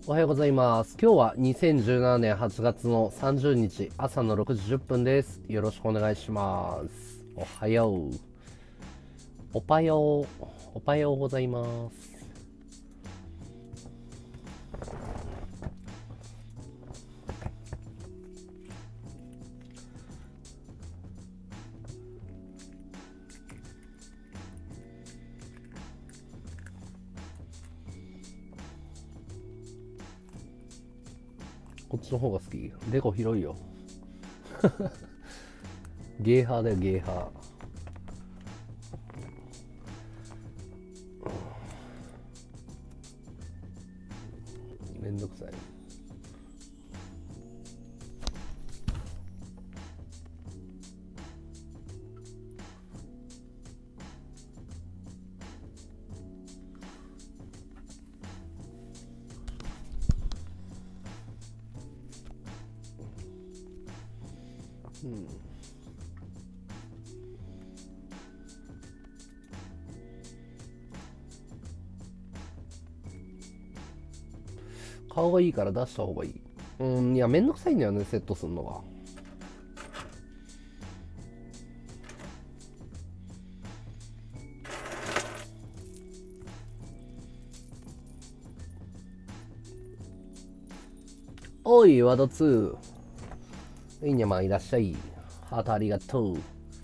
おはようございます。今日は2017年8月の30日朝の6時10分です。よろしくお願いします。おはよう。おはよう。おはようございます。こっちの方が好き。レゴ広いよ。ゲーハーだよ、ゲーハー。めんどくさい。うん。顔がいいから出した方がいい。いや、めんどくさいんだよね、セットするのが。おい、ワード2。いいにゃまいらっしゃい。ハートありがとう。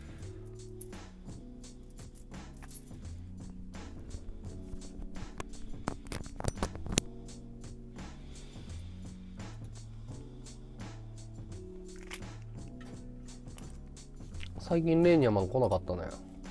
最近レーニャマン来なかったね。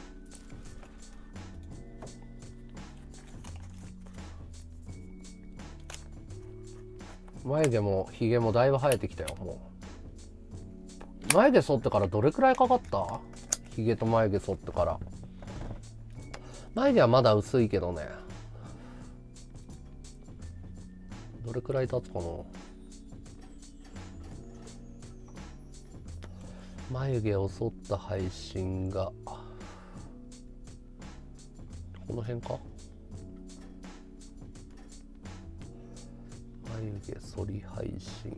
眉毛もひげもだいぶ生えてきたよ。もう眉毛剃ってからどれくらいかかった？ひげと眉毛剃ってから。眉毛はまだ薄いけどね、どれくらい経つかな。眉毛を剃った配信がこの辺か。眉毛剃り配信、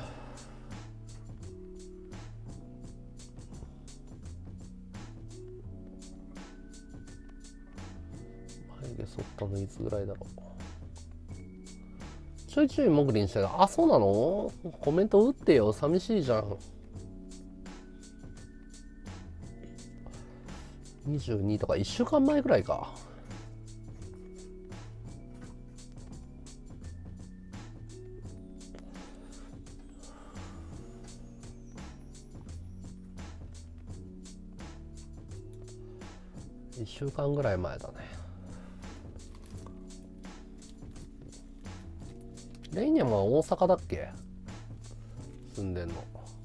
眉毛剃ったのいつぐらいだろう。ちょいちょいもぐりんしてた。あ、そうなの？コメント打ってよ、寂しいじゃん。22とか1週間前ぐらいか。1週間ぐらい前だね。レイニャムは大阪だっけ、住んでんの。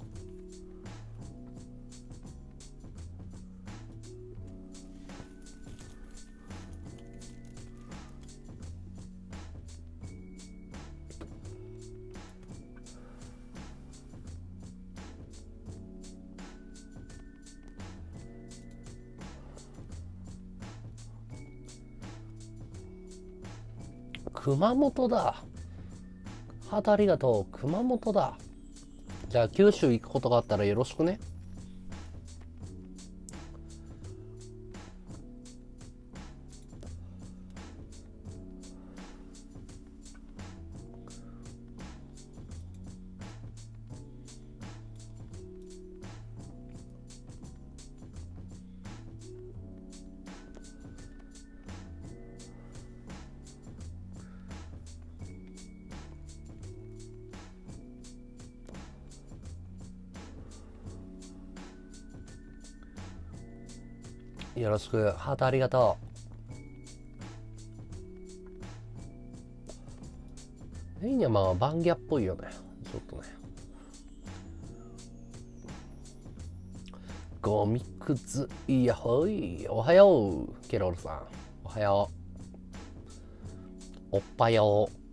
熊本だ。ハートありがとう。熊本だ。じゃあ九州行くことがあったらよろしくね。よろしく。ハートありがとう。レイニャマンはバンギャっぽいよね。ちょっとね。ゴミくず、いやほい。おはよう。ケロルさん。おはよう。おっぱよう。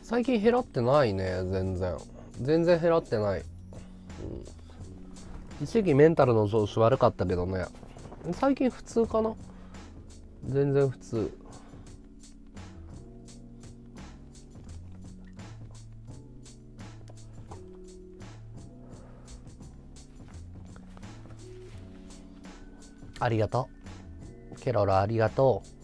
最近減らってないね。全然減らってない。一時期メンタルの調子悪かったけどね、最近普通かな。全然普通。ありがとうケロロ、ありがとう。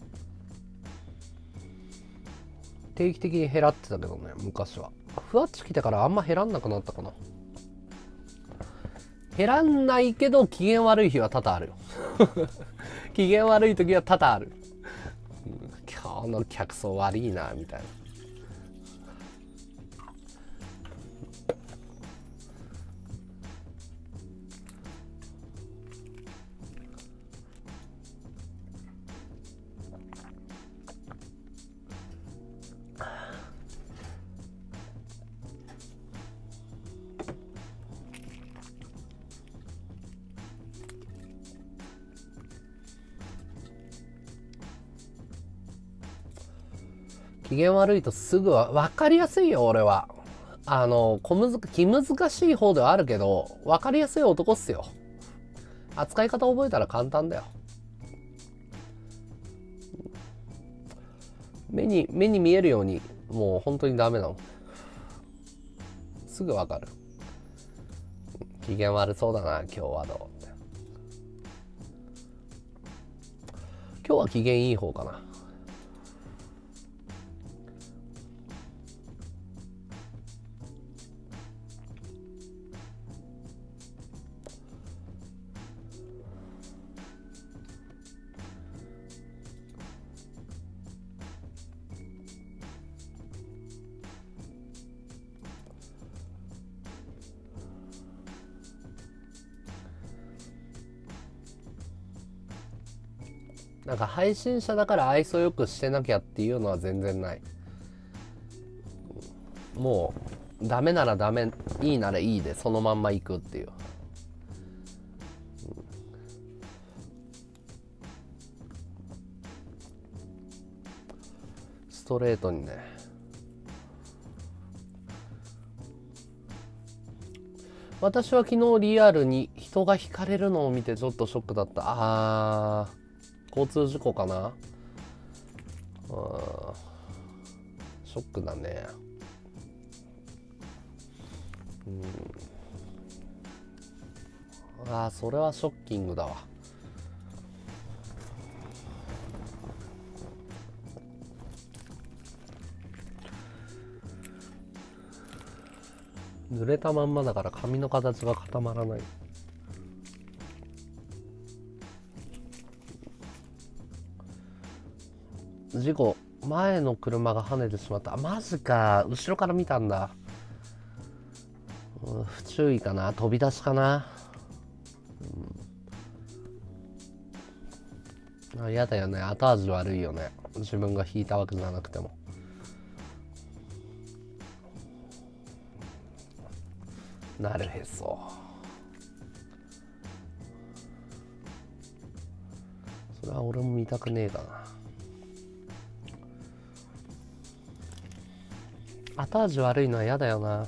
定期的に減らってたけどね、昔は。ふわっち来てからあんま減らんなくなったかな。減らんないけど機嫌悪い日は多々あるよ機嫌悪い時は多々ある。今日の客層悪いなみたいな。機嫌悪いとすぐは分かりやすいよ。俺は気難しい方ではあるけど分かりやすい男っすよ。扱い方覚えたら簡単だよ。目に見えるようにもう本当にダメなの。すぐ分かる。機嫌悪そうだな今日は。どう今日は機嫌いい方かな。なんか配信者だから愛想よくしてなきゃっていうのは全然ない。もうダメならダメ、いいならいいでそのまんま行くっていう。ストレートにね。私は昨日リアルに人がひかれるのを見てちょっとショックだった。交通事故かな。ショックだね。それはショッキングだわ。濡れたまんまだから髪の形が固まらない。事故、前の車が跳ねてしまった。マジか。後ろから見たんだ。不注意かな。飛び出しかな。嫌だよね。後味悪いよね。自分が引いたわけじゃなくても。なるへそ。それは俺も見たくねえかな。後味悪いのは嫌だよな。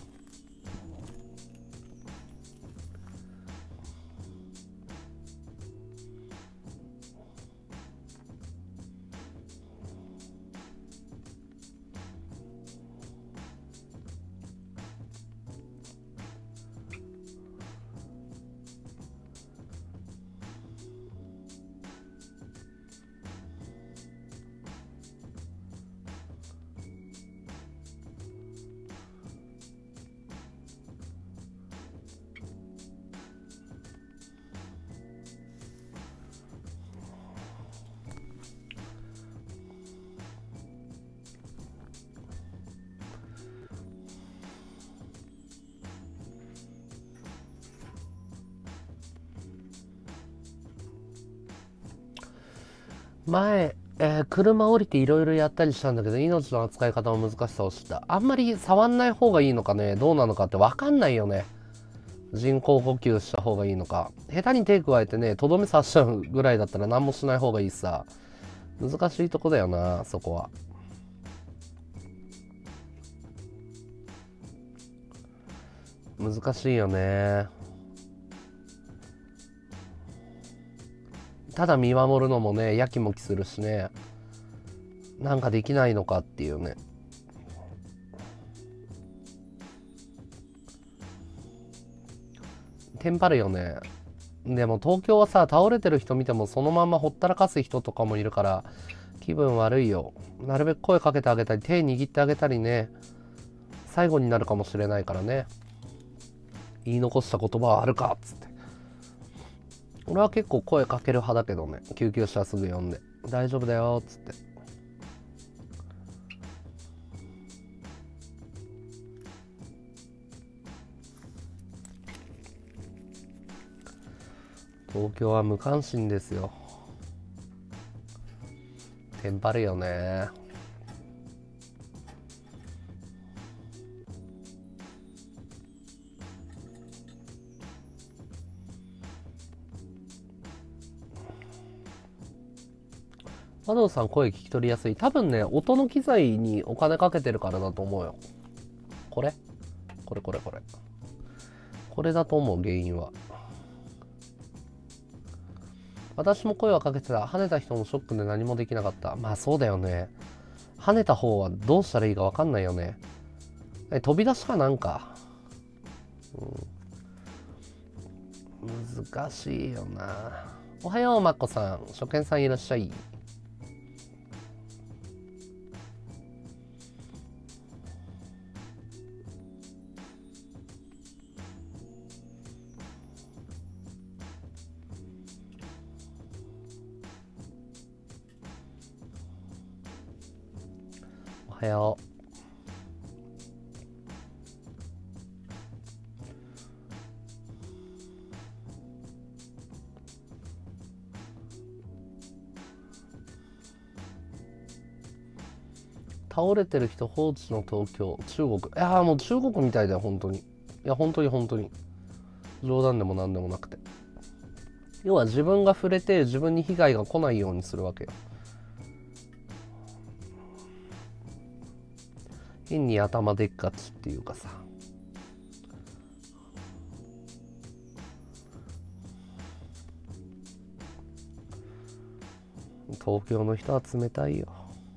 前、車降りていろいろやったりしたんだけど、命の扱い方の難しさを知った。あんまり触んない方がいいのかね、どうなのかって分かんないよね。人工呼吸した方がいいのか。下手に手加えてね、とどめ刺しちゃうぐらいだったら何もしない方がいいさ。難しいとこだよな、そこは。 難しいよね。ただ見守るのもね、やきもきするしね。なんかできないのかっていうね。テンパるよね。でも東京はさ、倒れてる人見てもそのままほったらかす人とかもいるから気分悪いよ。なるべく声かけてあげたり手握ってあげたりね。最後になるかもしれないからね。言い残した言葉はあるかっつって。俺は結構声かける派だけどね。救急車すぐ呼んで大丈夫だよっつって。東京は無関心ですよ。テンパるよね。加藤さん声聞き取りやすい。多分ね、音の機材にお金かけてるからだと思うよ。これこれだと思う、原因は。私も声はかけてた。跳ねた人もショックで何もできなかった。まあそうだよね。跳ねた方はどうしたらいいか分かんないよね。飛び出しかなんか、難しいよな。おはよう、まっこさん。初見さんいらっしゃい。おはよう。倒れてる人放置の東京、中国。いやーもう中国みたいだよ、本当に。いや、本当に本当に。冗談でも何でもなくて。要は自分が触れて自分に被害が来ないようにするわけよ。変に頭でっかちっていうかさ。東京の人は冷たいよ。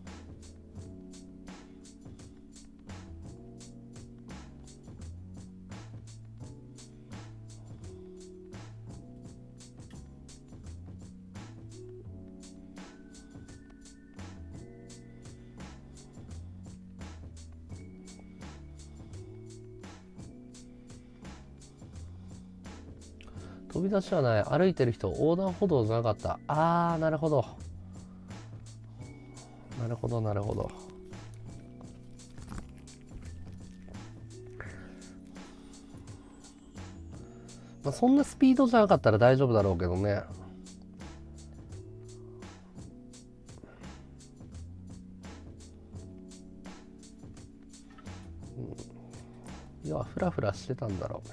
飛び出しはない。歩いてる人、横断歩道じゃなかった。あー、なるほど。なるほど、なるほど。まあ、そんなスピードじゃなかったら大丈夫だろうけどね。要はフラフラしてたんだろうね。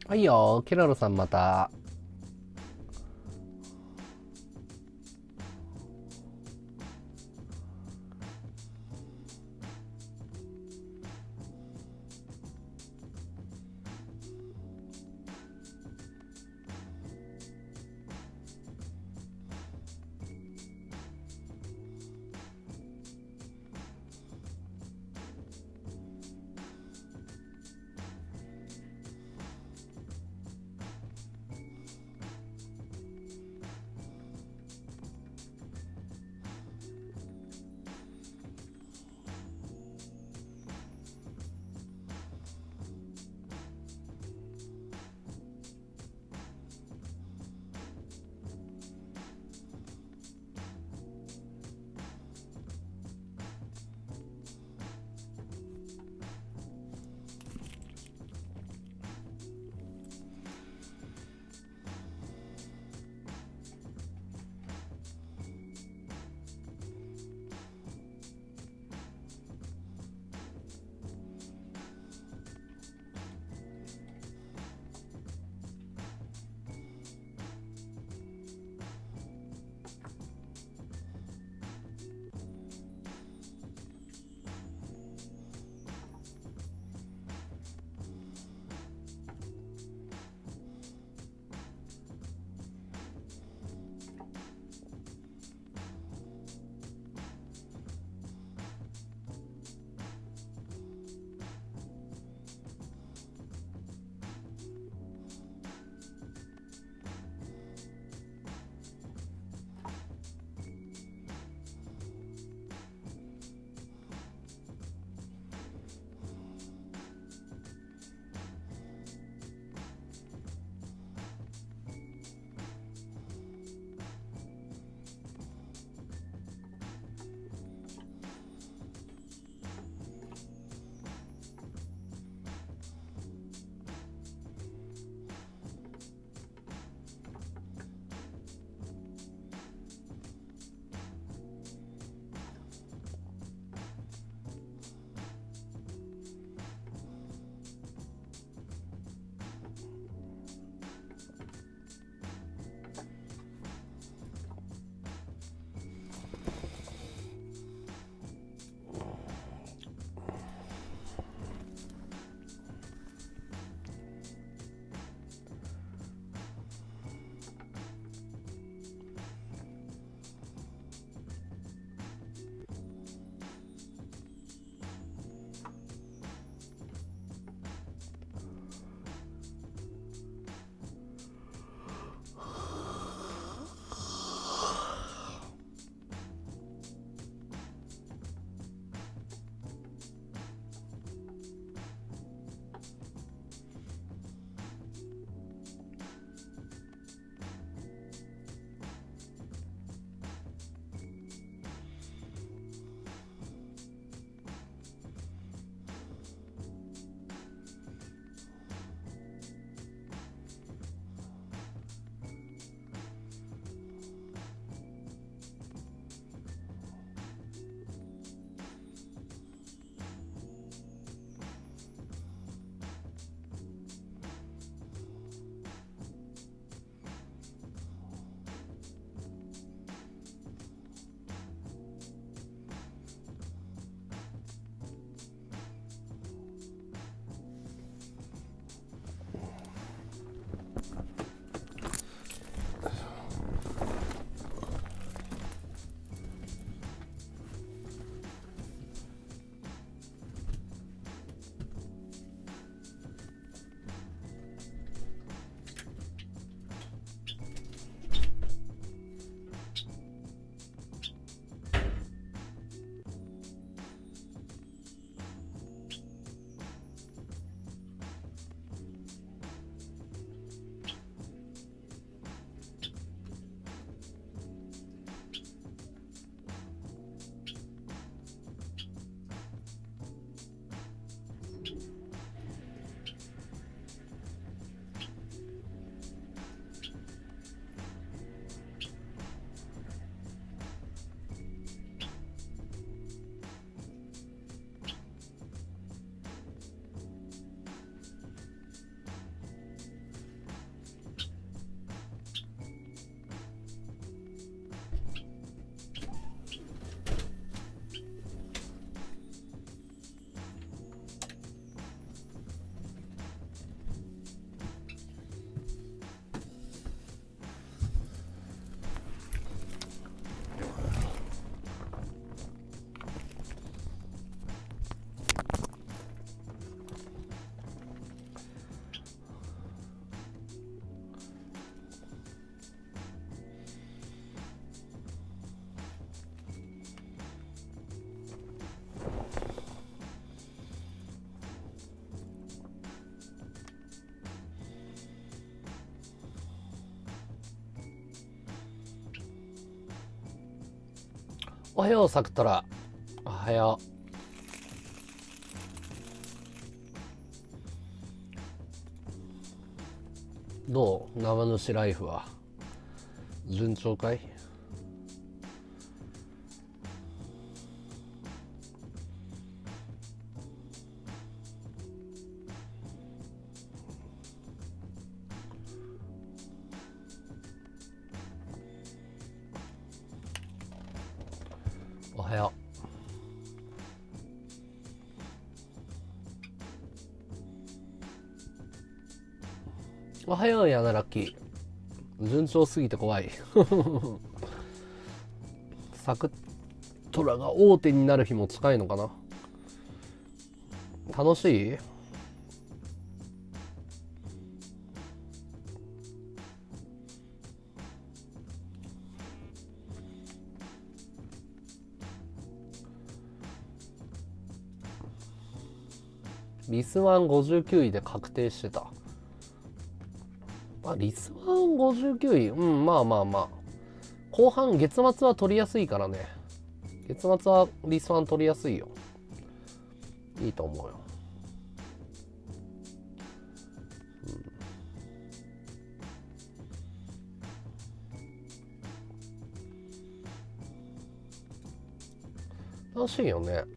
はいよ、ケラロさんまた。 おはよう、さくとら。おはよう。どう生主ライフは順調かい？おはよう。おはよう、やならき。順調すぎて怖い。サクトラが大手になる日も近いのかな。楽しい？リスワン59位で確定してた。リスワン59位、まあまあまあ。後半、月末は取りやすいからね。月末はリスワン取りやすいよ。いいと思うよ。楽しいよね。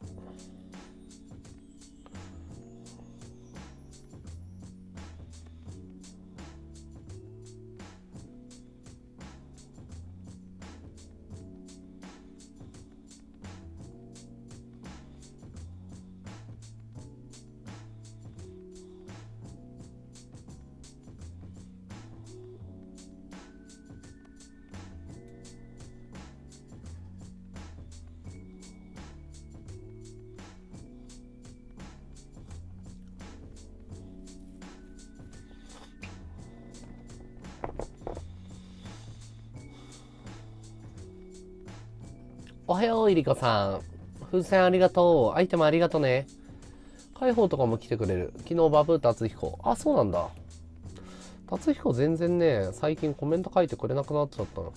おはよう、いりこさん。風船ありがとう。アイテムありがとね。解放とかも来てくれる。昨日バブー達彦。あ、そうなんだ。達彦全然ね、最近コメント書いてくれなくなっちゃったの。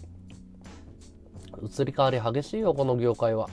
移り変わり激しいよ、この業界は。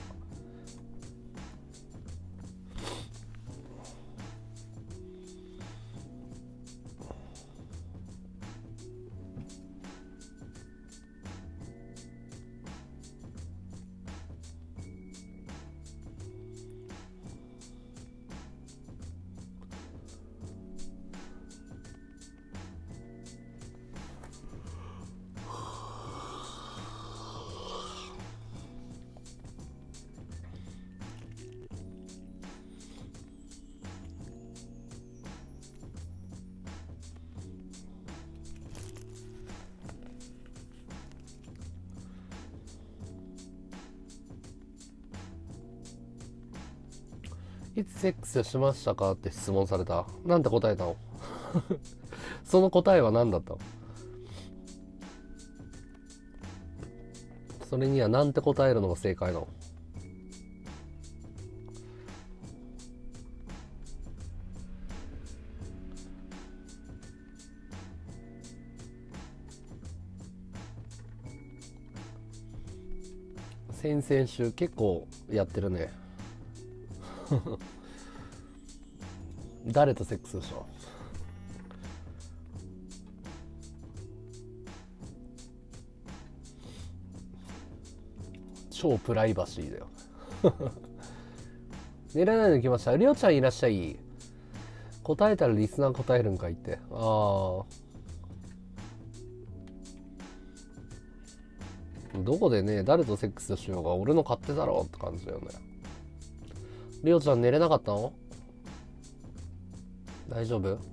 いつセックスしましたかって質問された。なんて答えたの？その答えは何だったの？それにはなんて答えるのが正解なの？先々週結構やってるね。誰とセックスでしょ？超プライバシーだよ。寝れないの来ました。りょうちゃんいらっしゃい。答えたらリスナー答えるんかいって。どこでね、誰とセックスしようが俺の勝手だろって感じだよね。りょうちゃん寝れなかったの？大丈夫？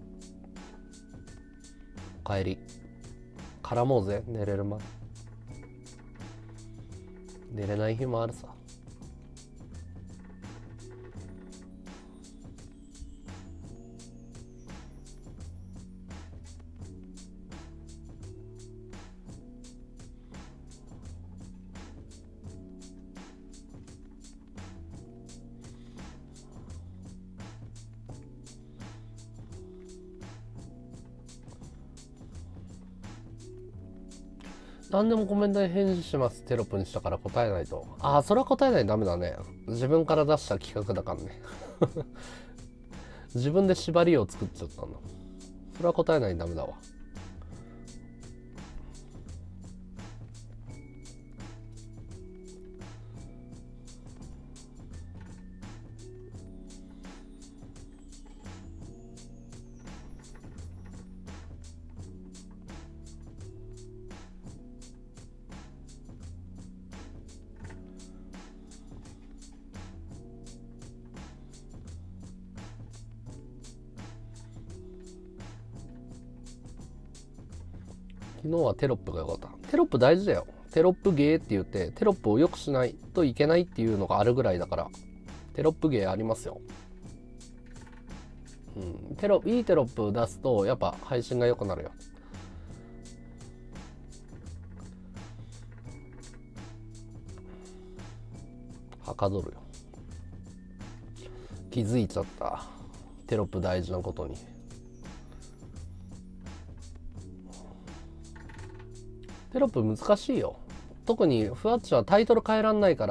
お帰り。絡もうぜ、寝れるまで。寝れない日もあるさ。 何でもコメントに返事しますテロップにしたから答えないと。ああ、それは答えないとダメだね。自分から出した企画だからね。自分で縛りを作っちゃったんだ。それは答えないとダメだわ。昨日はテロップが良かった。テロップ大事だよ。テロップゲーって言ってテロップを良くしないといけないっていうのがあるぐらいだから、テロップゲーありますよ。いいテロップ出すとやっぱ配信が良くなるよ。はかどるよ。気づいちゃった。テロップ大事なことに。テロップ難しいよ。特にふわっちはタイトル変えらんないから、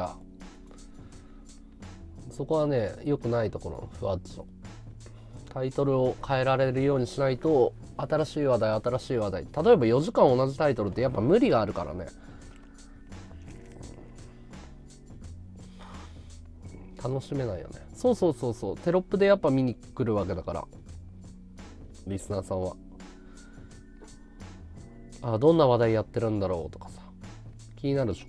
そこはね良くないところ。ふわっちのタイトルを変えられるようにしないと、新しい話題例えば4時間同じタイトルってやっぱ無理があるからね。楽しめないよね。そうテロップでやっぱ見に来るわけだから、リスナーさんはどんな話題やってるんだろうとかさ、気になるでしょ。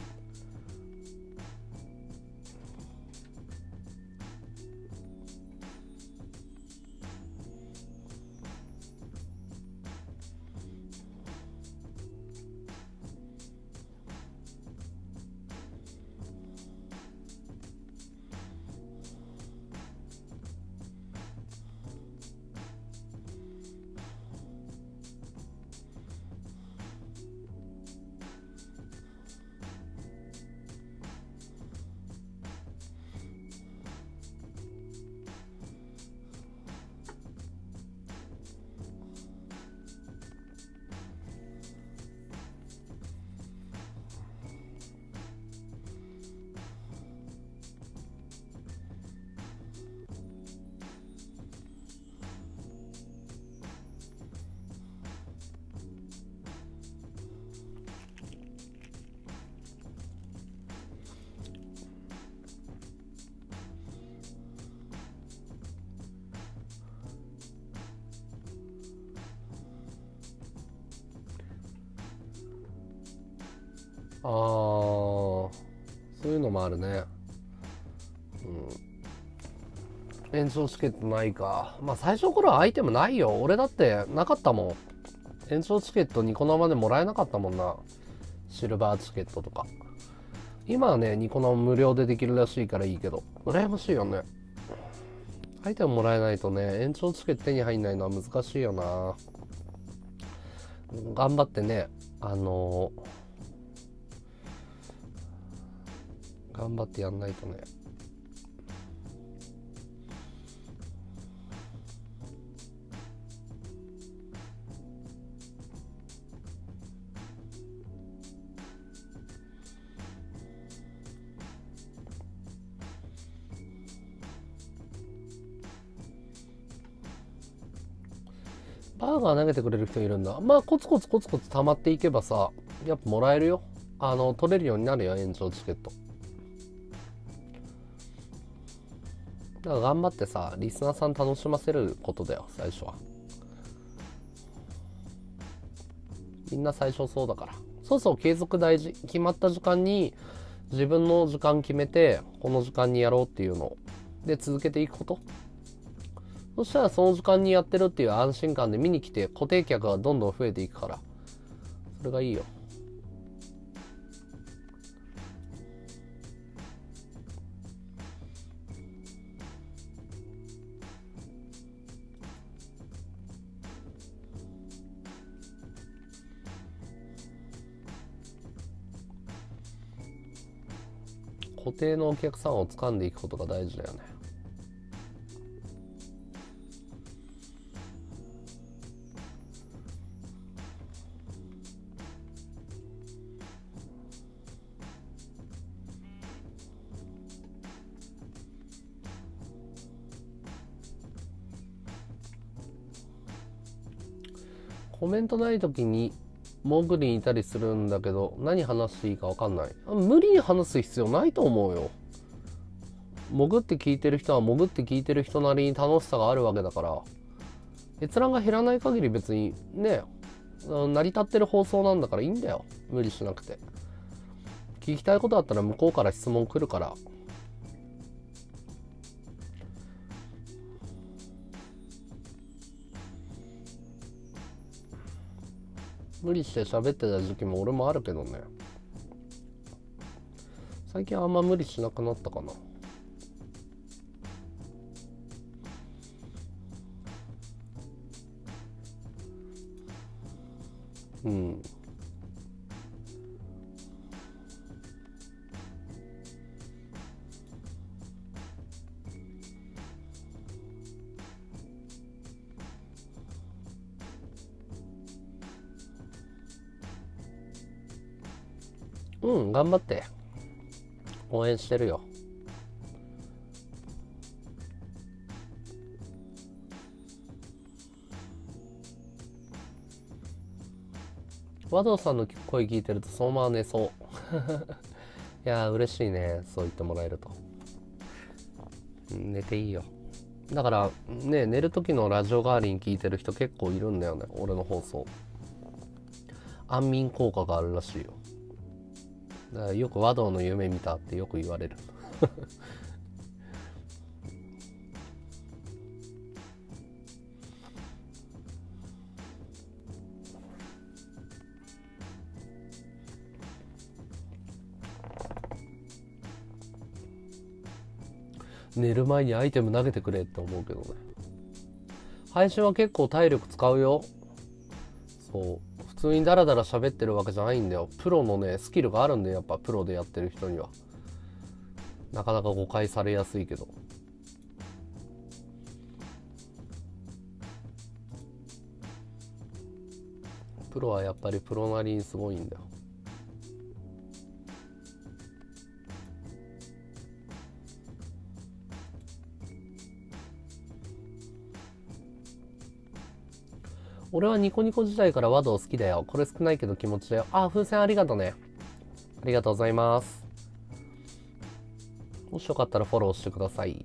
そういうのもあるね。延長チケットないか。まあ最初の頃はアイテムないよ。俺だってなかったもん。延長チケットニコ生でもらえなかったもんな。シルバーチケットとか。今はねニコ生無料でできるらしいからいいけど、羨ましいよね。アイテムもらえないとね、延長チケット手に入んないのは難しいよな。頑張ってね、頑張ってやんないとね。バーガー投げてくれる人いるんだ。まあコツコツ溜まっていけばさ、やっぱもらえるよ。取れるようになるよ、延長チケット。だから頑張ってさ、リスナーさん楽しませることだよ、最初は。みんな最初そうだから。継続大事。決まった時間に自分の時間決めて、この時間にやろうっていうので続けていくこと。そしたらその時間にやってるっていう安心感で見に来て、固定客がどんどん増えていくから、それがいいよ。固定のお客さんを掴んでいくことが大事だよね。 コメントない時に潜りにいたりするんだけど、何話していいか分かんない。無理に話す必要ないと思うよ。潜って聞いてる人は潜って聞いてる人なりに楽しさがあるわけだから、閲覧が減らない限り別にね、成り立ってる放送なんだからいいんだよ。無理しなくて。聞きたいことあったら向こうから質問来るから。無理して喋ってた時期も俺もあるけどね。最近あんま無理しなくなったかな。うん。うん、頑張って。応援してるよ。和道さんの声聞いてるとそのまま寝そう。いやー嬉しいね、そう言ってもらえると。寝ていいよ。だからね、寝る時のラジオ代わりに聞いてる人結構いるんだよね、俺の放送。安眠効果があるらしいよ。だからよく和道の夢見たってよく言われる。寝る前にアイテム投げてくれって思うけどね。配信は結構体力使うよ。そう普通にダラダラ喋ってるわけじゃないんだよ。プロのねスキルがあるんだよ。やっぱプロでやってる人にはなかなか誤解されやすいけど、プロはやっぱりプロなりにすごいんだよ。俺はニコニコ時代から和道好きだよ。これ少ないけど気持ちだよ。あ、風船ありがとね。ありがとうございます。もしよかったらフォローしてください。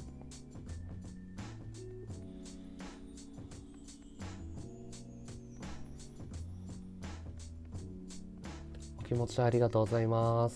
お気持ちありがとうございます。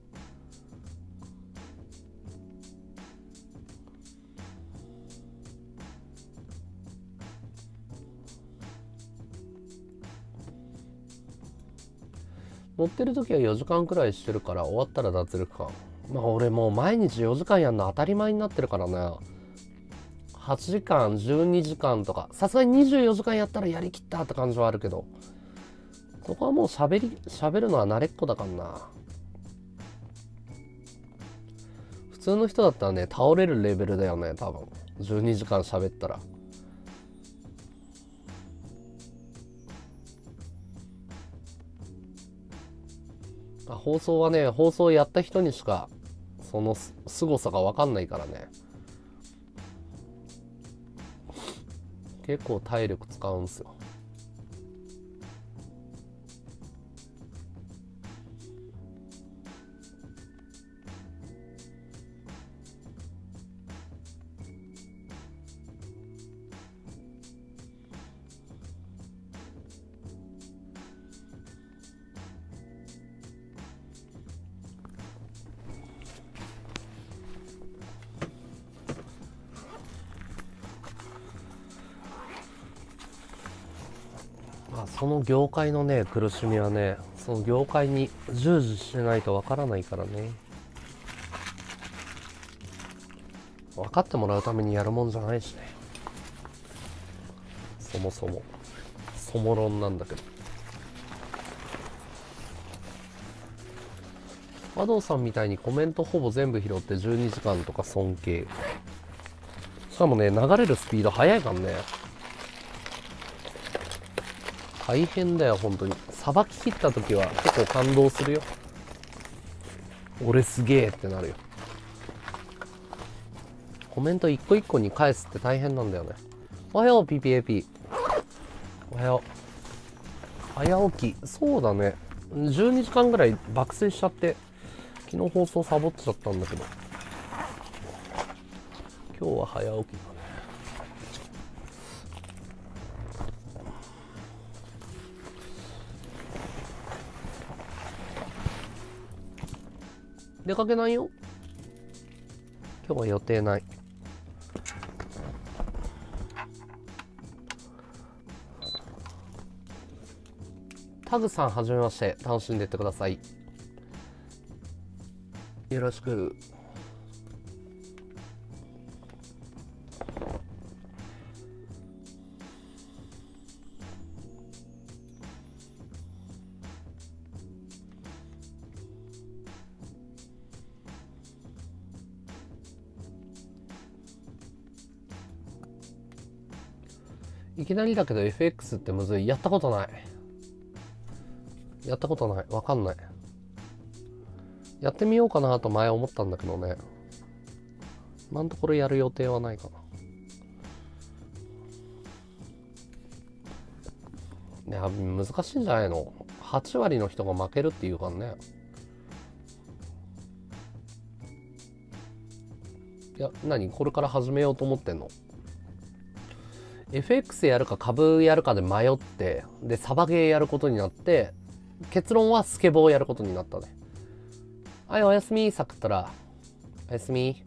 乗ってる時は4時間くらいしてるから、終わったら脱力感。まあ俺もう毎日4時間やんの当たり前になってるからね。8時間12時間とか、さすがに24時間やったらやりきったって感じはあるけど、そこはもう喋るのは慣れっこだからな。普通の人だったらね、倒れるレベルだよね、多分。12時間喋ったら。放送はね、放送やった人にしかその凄さが分かんないからね。結構体力使うんすよ。その業界のね苦しみはね、その業界に従事してないとわからないからね。分かってもらうためにやるもんじゃないしね、そもそも。そも論なんだけど。和道さんみたいにコメントほぼ全部拾って12時間とか尊敬。しかもね、流れるスピード速いからね。大変だよ本当に。さばききった時は結構感動するよ。俺すげえってなるよ。コメント一個一個に返すって大変なんだよね。おはよう PPAP。おはよ早起き。そうだね。12時間ぐらい爆睡しちゃって、昨日放送サボっちゃったんだけど、今日は早起きだね。出かけないよ。今日は予定ない。タグさんはじめまして。楽しんでってください。よろしく。いきなりだけど FX ってむずい。やったことない。やったことない。わかんない。やってみようかなと前思ったんだけどね。今のところやる予定はないかな。いや、難しいんじゃないの？ 8 割の人が負けるっていうからね。いや、何？これから始めようと思ってんの？ FX やるか株やるかで迷って、で、サバゲーやることになって、結論はスケボーやることになったね。はい、おやすみ、さくったら。おやすみ。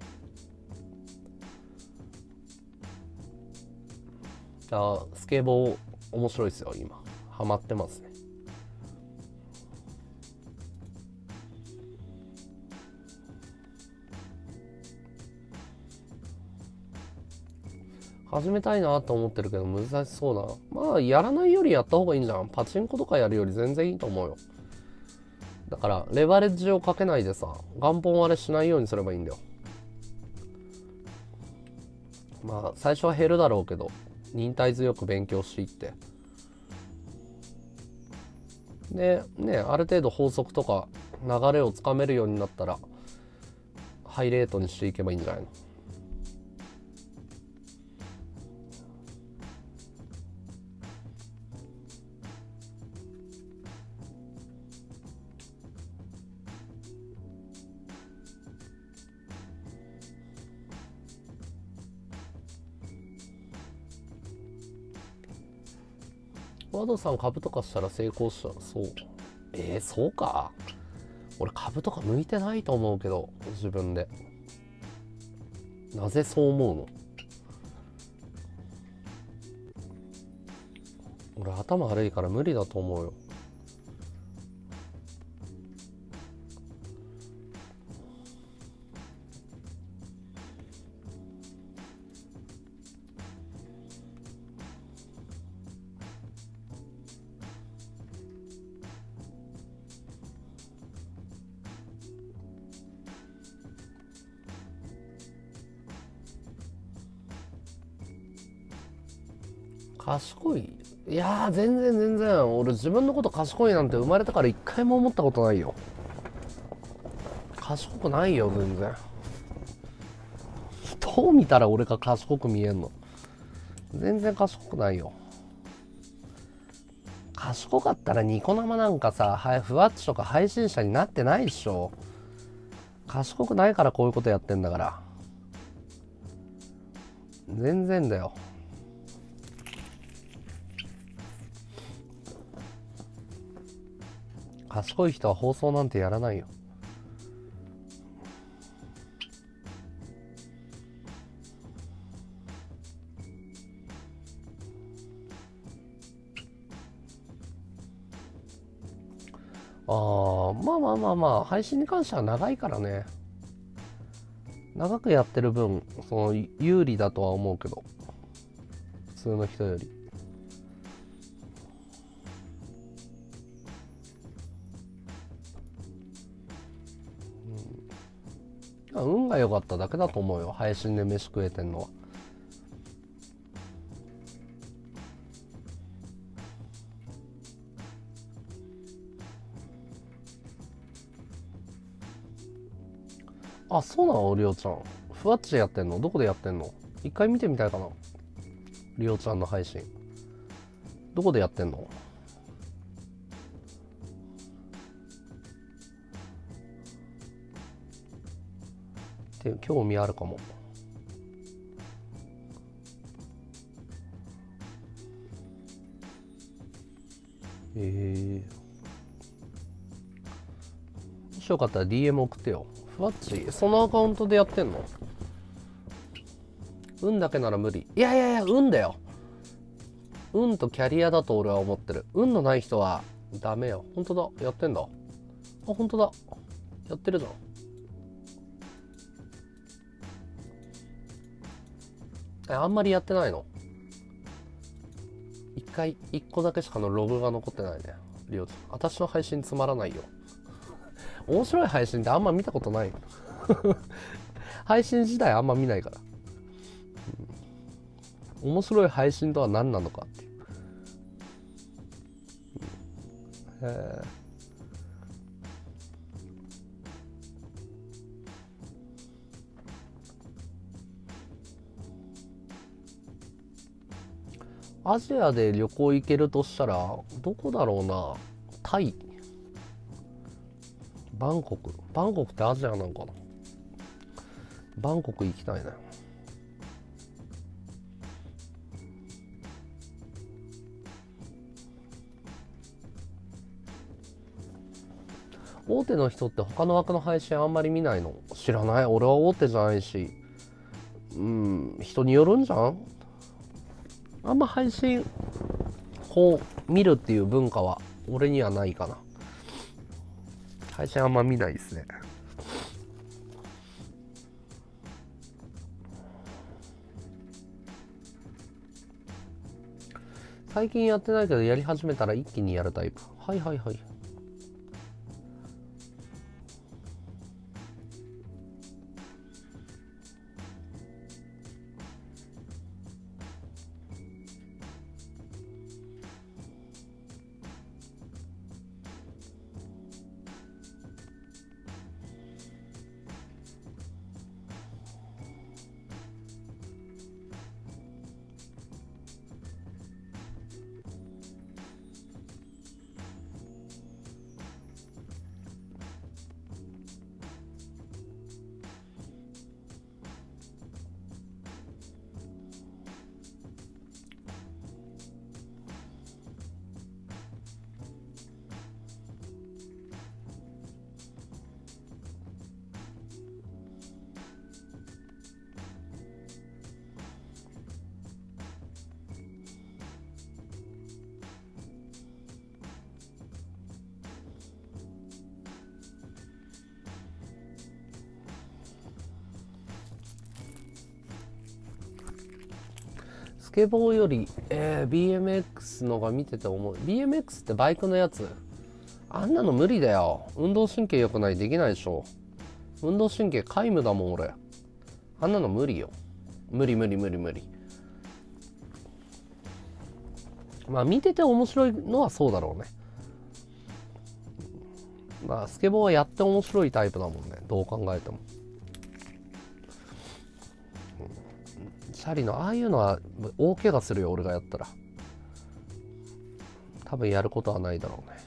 スケボー面白いですよ、今。ハマってますね。始めたいなと思ってるけど難しそうだ。まあ、やらないよりやった方がいいんじゃん。パチンコとかやるより全然いいと思うよ。だから、レバレッジをかけないでさ、元本割れしないようにすればいいんだよ。まあ、最初は減るだろうけど、忍耐強く勉強していって。で、ね、ある程度法則とか流れをつかめるようになったら、ハイレートにしていけばいいんじゃないの？ワドさん株とかしたら成功したらそう。そうか。俺株とか向いてないと思うけど、自分で。なぜそう思うの？俺頭悪いから無理だと思うよ。賢い？いやー、全然俺自分のこと賢いなんて生まれたから一回も思ったことないよ。賢くないよ、全然。どう見たら俺が賢く見えんの？全然賢くないよ。賢かったらニコ生なんかさ、ふわっちとか配信者になってないでしょ。賢くないからこういうことやってんだから。全然だよ。賢い人は放送なんてやらないよ。まあ配信に関しては長いからね。長くやってる分その有利だとは思うけど、普通の人より。運が良かっただけだと思うよ、配信で飯食えてんのは。あ、そうなの？りょうちゃんふわっちでやってんの？どこでやってんの？一回見てみたいかな、りょうちゃんの配信。どこでやってんの？ て興味あるかも。もしよかったら DM 送ってよ。ふわっち、そのアカウントでやってんの？運だけなら無理。いやいやいや、運だよ。運とキャリアだと俺は思ってる。運のない人はダメよ。本当だ、やってんだ。あ、本当だ、やってるじゃん。あんまりやってないの？一個だけしかのログが残ってないね。リオちゃん、私の配信つまらないよ。面白い配信ってあんま見たことない配信自体あんま見ないから、面白い配信とは何なのかっていう。アジアで旅行行けるとしたらどこだろうな。タイ、バンコク。バンコクってアジアなんかな。バンコク行きたいね。大手の人って他の枠の配信あんまり見ないの？知らない。俺は大手じゃないし、人によるんじゃん。あんま配信こう見るっていう文化は俺にはないかな。配信あんま見ないですね。最近やってないけどやり始めたら一気にやるタイプ。はいはいはい。スケボーより、BMX のが見てて思う。BMX ってバイクのやつ、あんなの無理だよ。運動神経良くないできないでしょ。運動神経皆無だもん俺。あんなの無理よ。無理無理無理無理。まあ見てて面白いのはそうだろうね。まあスケボーはやって面白いタイプだもんね、どう考えても。チャリのああいうのは大怪我するよ俺がやったら。多分やることはないだろうね。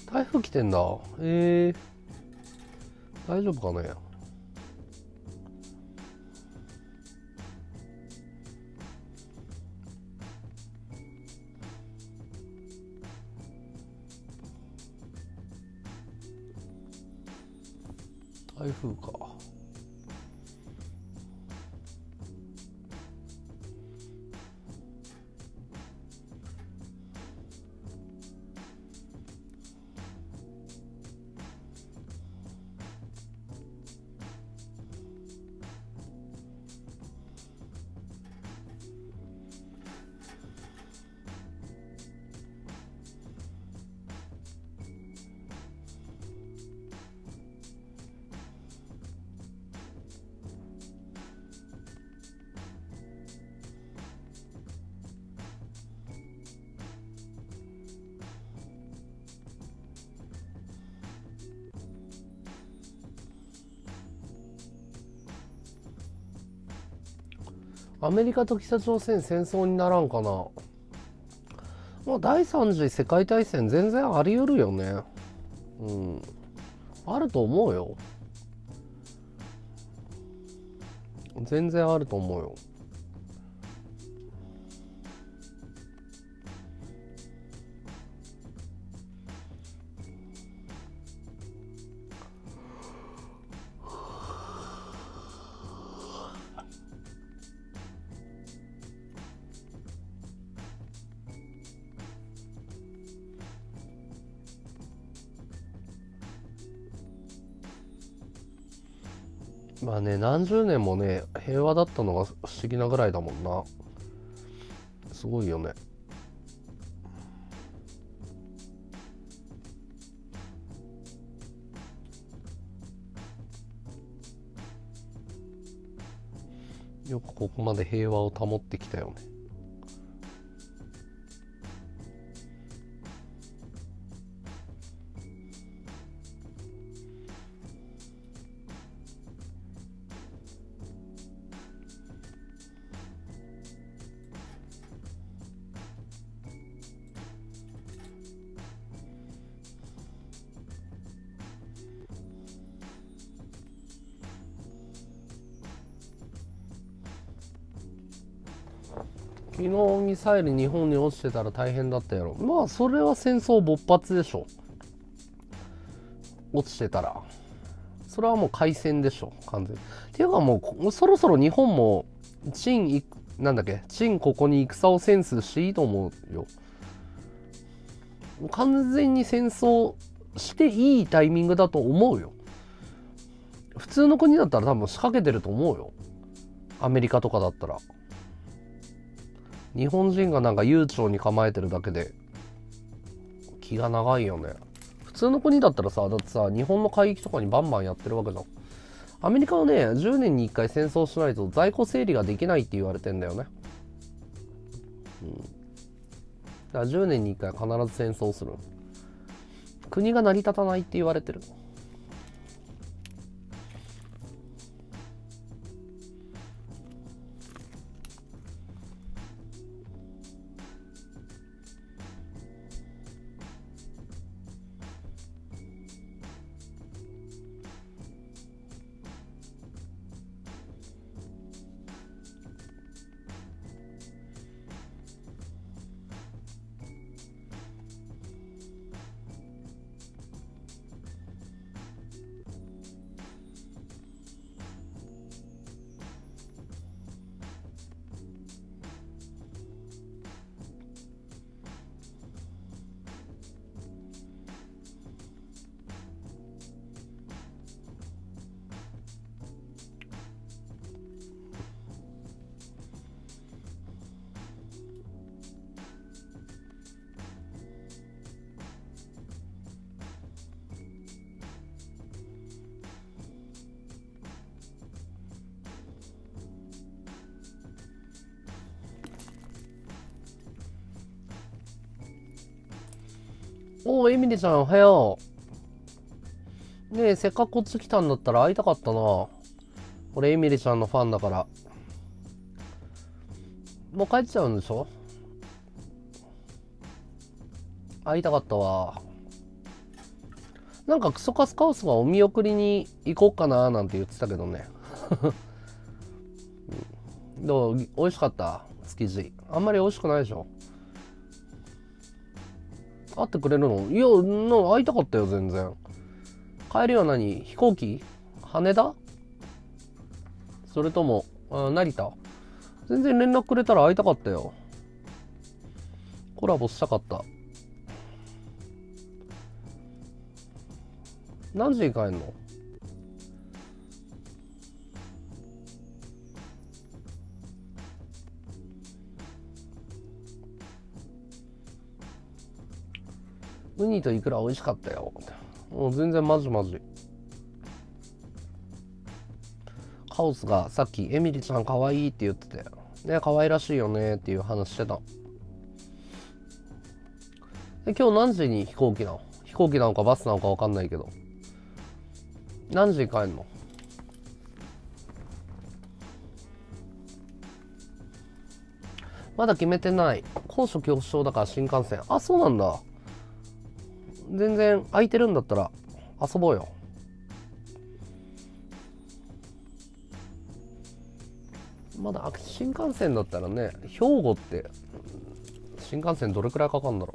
台風来てんだ。大丈夫かね。台風か。アメリカと北朝鮮戦争にならんかな。まあ第三次世界大戦全然あり得るよね。うん。あると思うよ。全然あると思うよ。まあね、何十年もね、平和だったのが不思議なぐらいだもんな。すごいよね。よくここまで平和を保ってきたよね。昨日ミサイル日本に落ちてたら大変だったやろ。まあそれは戦争勃発でしょ。落ちてたらそれはもう開戦でしょ、完全に。っていうかもうそろそろ日本もなんだっけ、ここに戦を戦すしていいと思うよ。完全に戦争していいタイミングだと思うよ。普通の国だったら多分仕掛けてると思うよ。アメリカとかだったら。日本人がなんか悠長に構えてるだけで気が長いよね。普通の国だったらさ、だってさ、日本の海域とかにバンバンやってるわけじゃん。アメリカはね、10年に1回戦争しないと在庫整理ができないって言われてんだよね。だから10年に1回必ず戦争する。国が成り立たないって言われてる。おー、エミリちゃんおはよう。ねえ、せっかくこっち来たんだったら会いたかったな。俺エミリちゃんのファンだから。もう帰っちゃうんでしょ？会いたかったわ。 なんかクソカスカオスがお見送りに行こうかななんて言ってたけどね。どう、美味しかった？築地。あんまり美味しくないでしょ。会ってくれるの？いや、会いたかったよ、全然。帰りは何？飛行機？羽田？それとも、成田？全然連絡くれたら会いたかったよ。コラボしたかった。何時に帰んの？ウニとイクラ美味しかったよ。もう全然マジマジ。カオスがさっきエミリちゃん可愛いって言ってて、ね、可愛らしいよねっていう話してた。で、今日何時に飛行機なの？飛行機なのかバスなのか分かんないけど。何時に帰んの？まだ決めてない。高所恐怖症だから新幹線。あ、そうなんだ。全然空いてるんだったら遊ぼうよ。まだ新幹線だったらね、兵庫って新幹線どれくらいかかるんだろ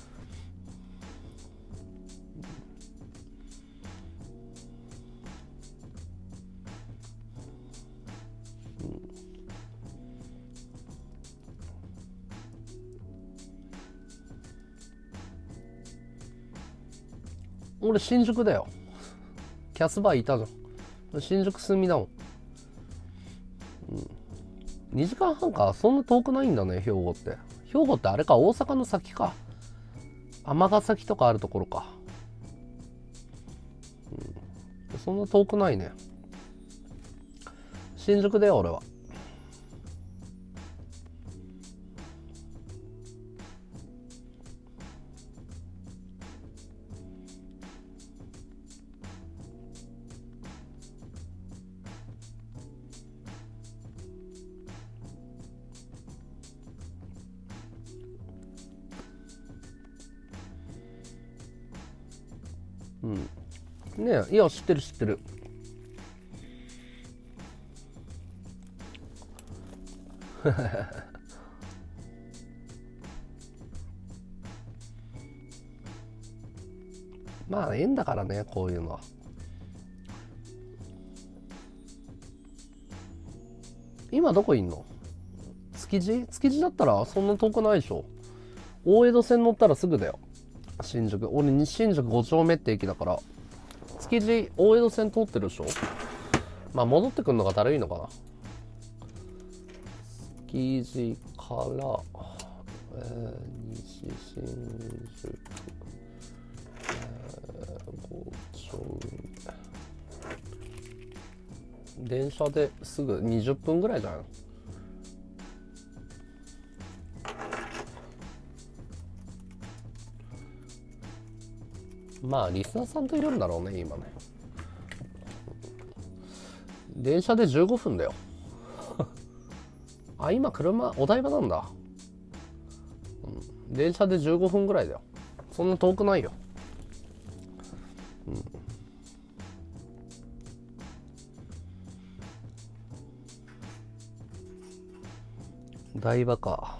う。俺新宿だよ。キャスバーいたじゃん。新宿住みだもん。2時間半か。そんな遠くないんだね、兵庫って。兵庫ってあれか、大阪の先か。尼崎とかあるところか。そんな遠くないね。新宿だよ、俺は。うん。ねえ、いや、知ってる知ってる。まあ、縁だからね、こういうのは。今どこいんの？築地だったらそんな遠くないでしょ。大江戸線乗ったらすぐだよ。新宿。俺、新宿5丁目って駅だから。築地、大江戸線通ってるでしょ。まあ、戻ってくるのがだるいのかな。築地から、西新宿、5丁目。電車ですぐ20分ぐらいじゃないの？まあリスナーさんといるんだろうね今ね。電車で15分だよ。あ、今車お台場なんだ。電車で15分ぐらいだよ。そんな遠くないよ。台場か。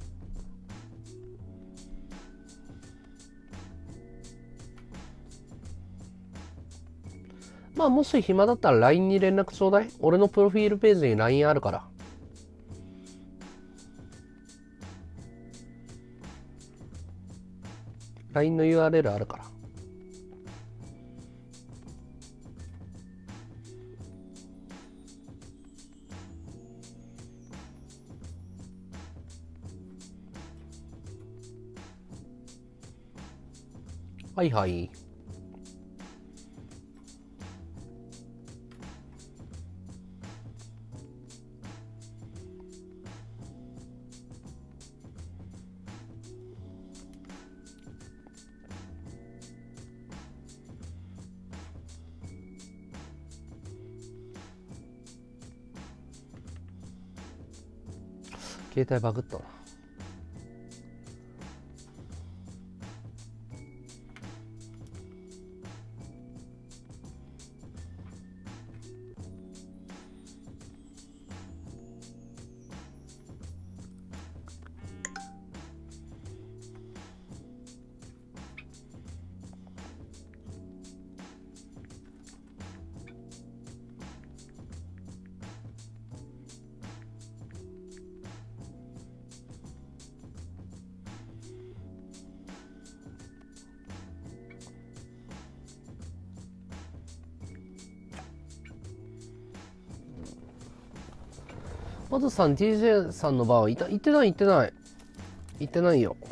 まあもし暇だったら LINE に連絡ちょうだい。俺のプロフィールページに LINE あるから。LINE の URL あるから。はいはい。携帯バグったな。 マドさん DJ さんの番行ってない行ってない行ってないよ。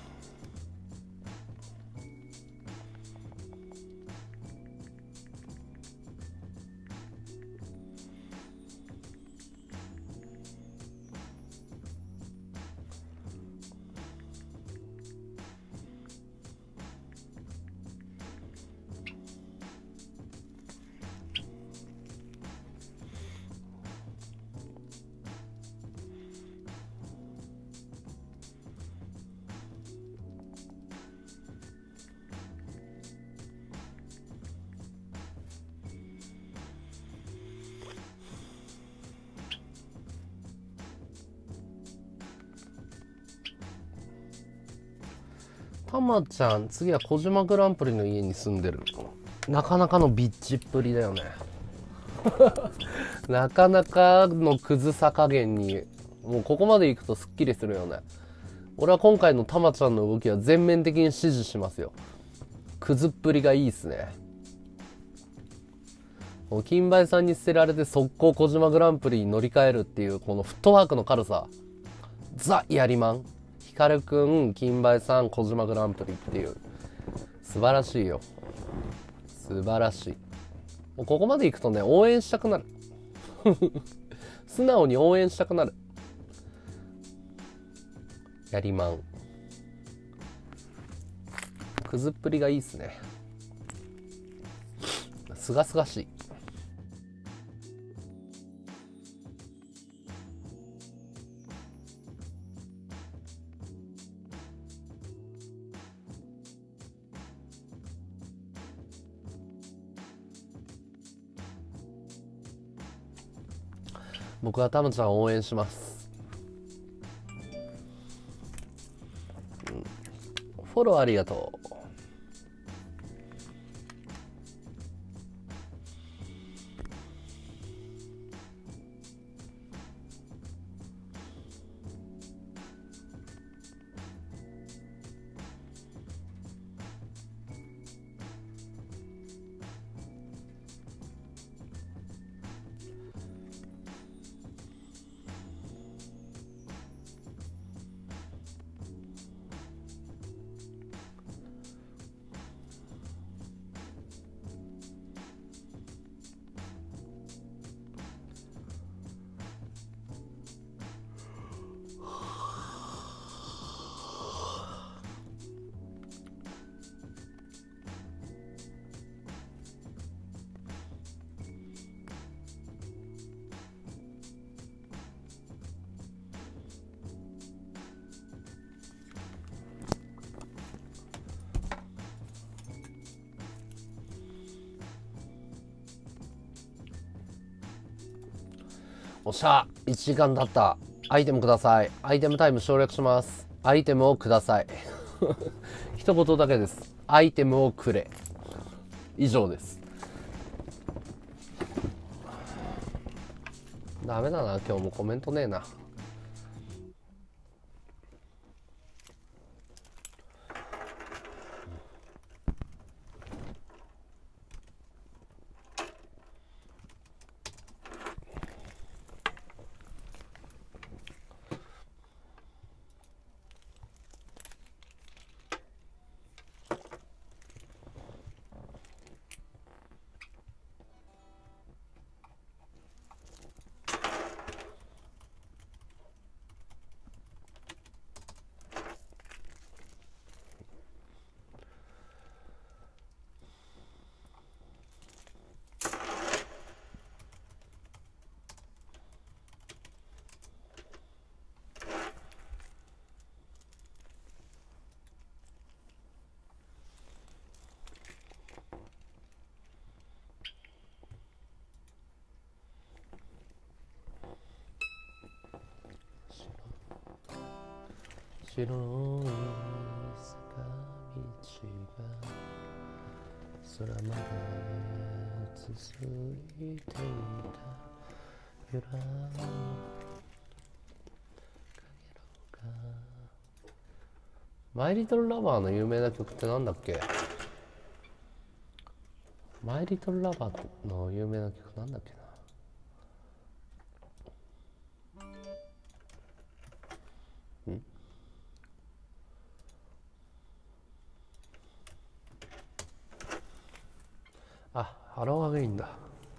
たまちゃん、次は小島グランプリの家に住んでる。なかなかのビッチっぷりだよね。なかなかのクズさ加減に、もうここまで行くとスッキリするよね。俺は今回のたまちゃんの動きは全面的に支持しますよ。クズっぷりがいいっすね。金梅さんに捨てられて速攻小島グランプリに乗り換えるっていうこのフットワークの軽さ。ザ・やりまん。ヒカルくん、金梅さん、小島グランプリっていう。素晴らしいよ。素晴らしい。もうここまで行くとね、応援したくなる。素直に応援したくなる。やりまん。くずっぷりがいいっすね。すがすがしい。僕はたまちゃんを応援します。フォローありがとう。おっしゃ、1時間経った。アイテムください。アイテムタイム省略します。アイテムをください。一言だけです。アイテムをくれ。以上です。ダメだな、今日もコメントねえな。白い坂道が空まで続いていた揺らぐかげろうが。マイリトルラバーの有名な曲ってなんだっけ。マイリトルラバーの有名な曲なんだっけな。 洗わがいいんだ。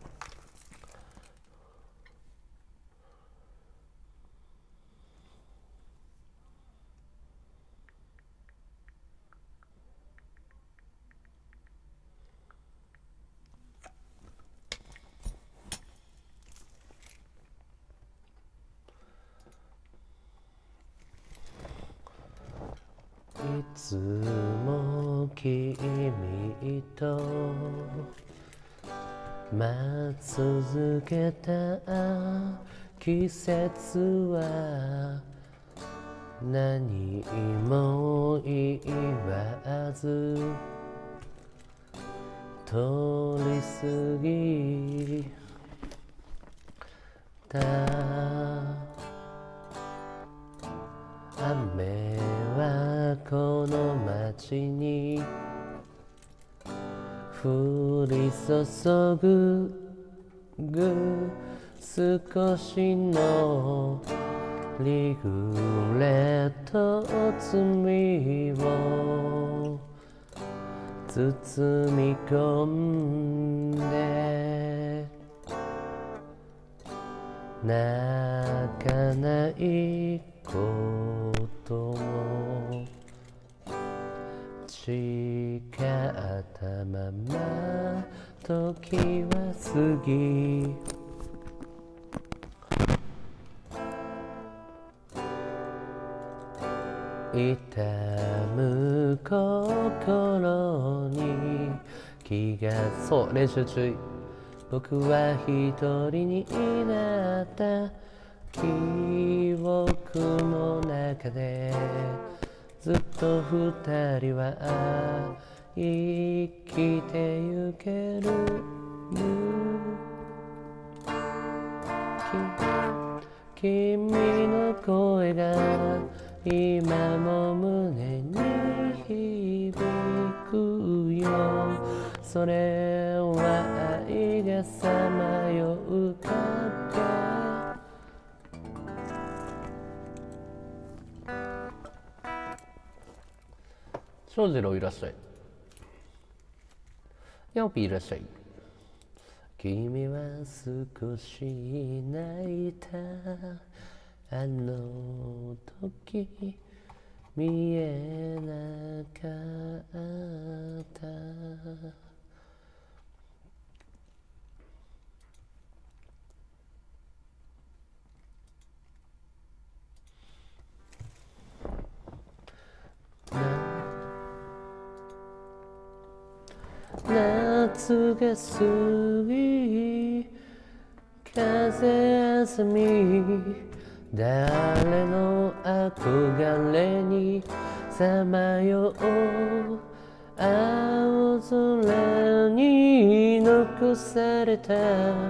いつも君と待ち続けた季節は何も言わず通り過ぎた。雨はこの街に降り注ぐ少しのリグレット罪を包み込んで泣かないことも誓ったまま時は過ぎ痛む心に気がそう練習中僕は一人になった記憶の中でずっと二人は生きてゆける君の声が今も胸に響くよそれは愛がさまようから翔次郎いらっしゃい。ヤオピーいらっしゃい。君は少し泣いたあの時見えなかった夏が過ぎ風あざみ誰の憧れにさまよう青空に残された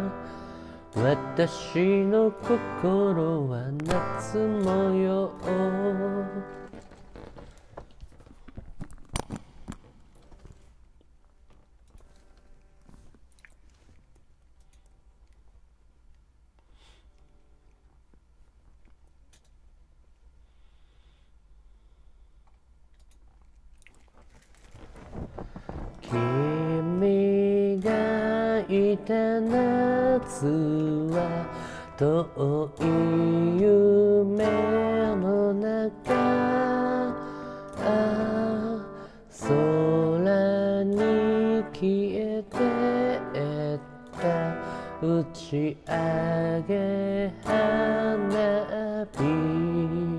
私の心は夏模様君がいた夏は遠い夢の中空に消えてった打ち上げ花火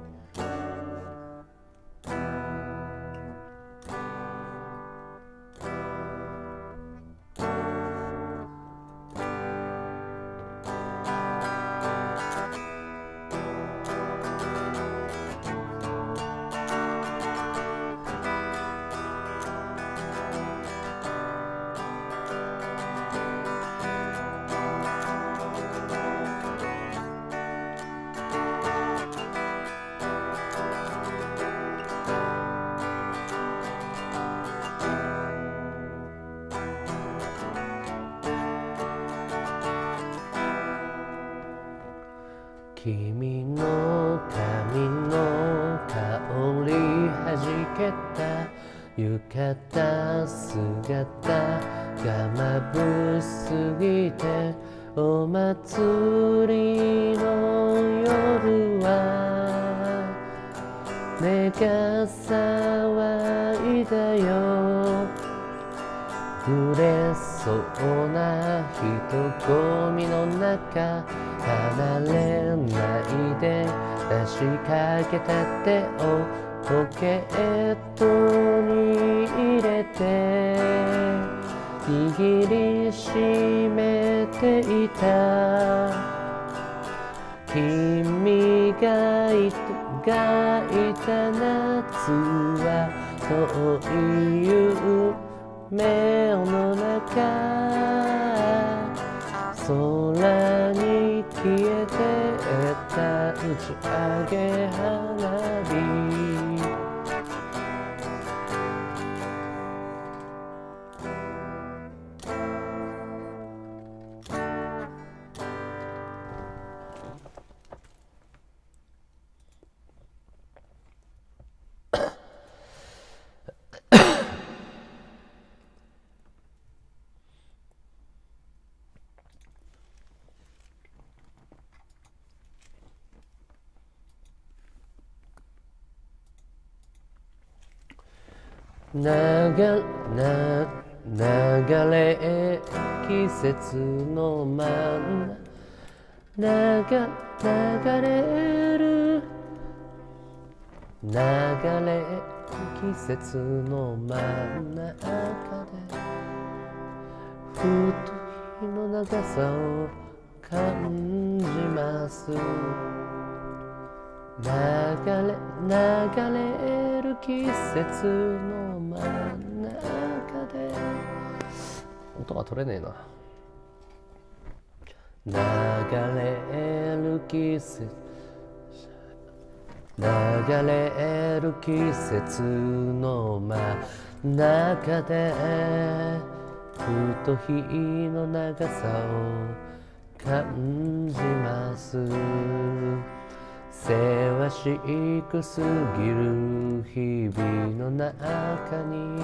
君の髪の香りはじけた浴衣姿が眩しすぎてお祭りの夜は目が騒いだよ。触れそうな人混みの中離れないで出しかけた手をポケットに入れて握りしめていた。君がいた夏は遠い夢の中空に消えてた打ち上げ花火。流れ季節の真ん中流れる流れ季節の真ん中でふと日の長さを感じます。流れる季節の真ん中で音が取れねえな。流れる季節の真ん中でふと日の長さを感じます。せわしく過ぎる日々の中に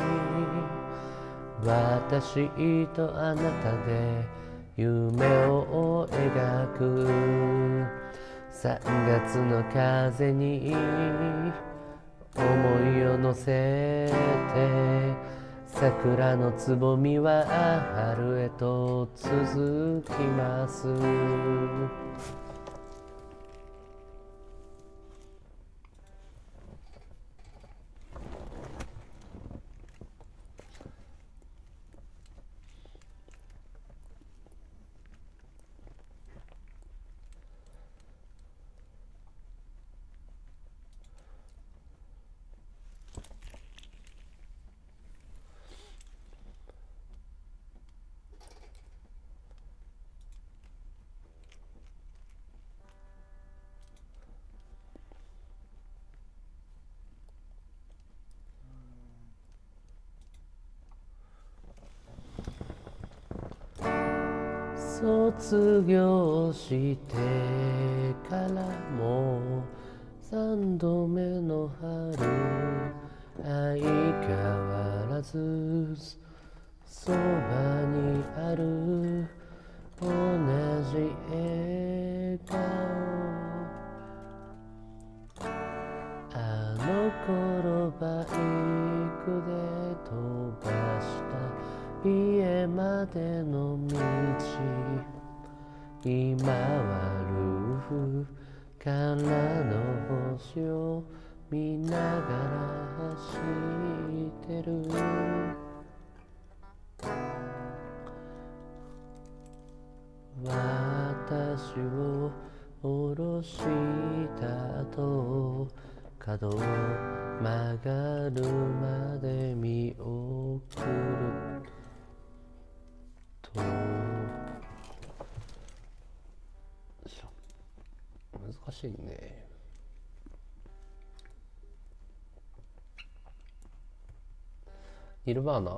私とあなたで夢を描く。3月の風に思いを乗せて桜のつぼみは春へと続きます。卒業してからも3度目の春、相変わらずそばにある同じ笑顔。あの頃バイクで飛ばした家までの道、今はルーフからの星を見ながら走ってる。私を降ろした後、角を曲がるまで見送ると、難しいね。ニルバーナ。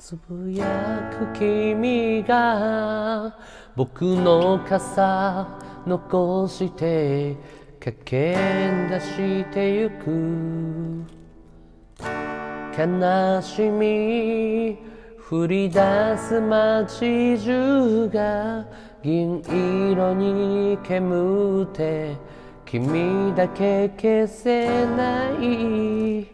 つぶやく君が僕の傘残して駆け出してゆく悲しみ降り出す街中が銀色に煙って君だけ消せない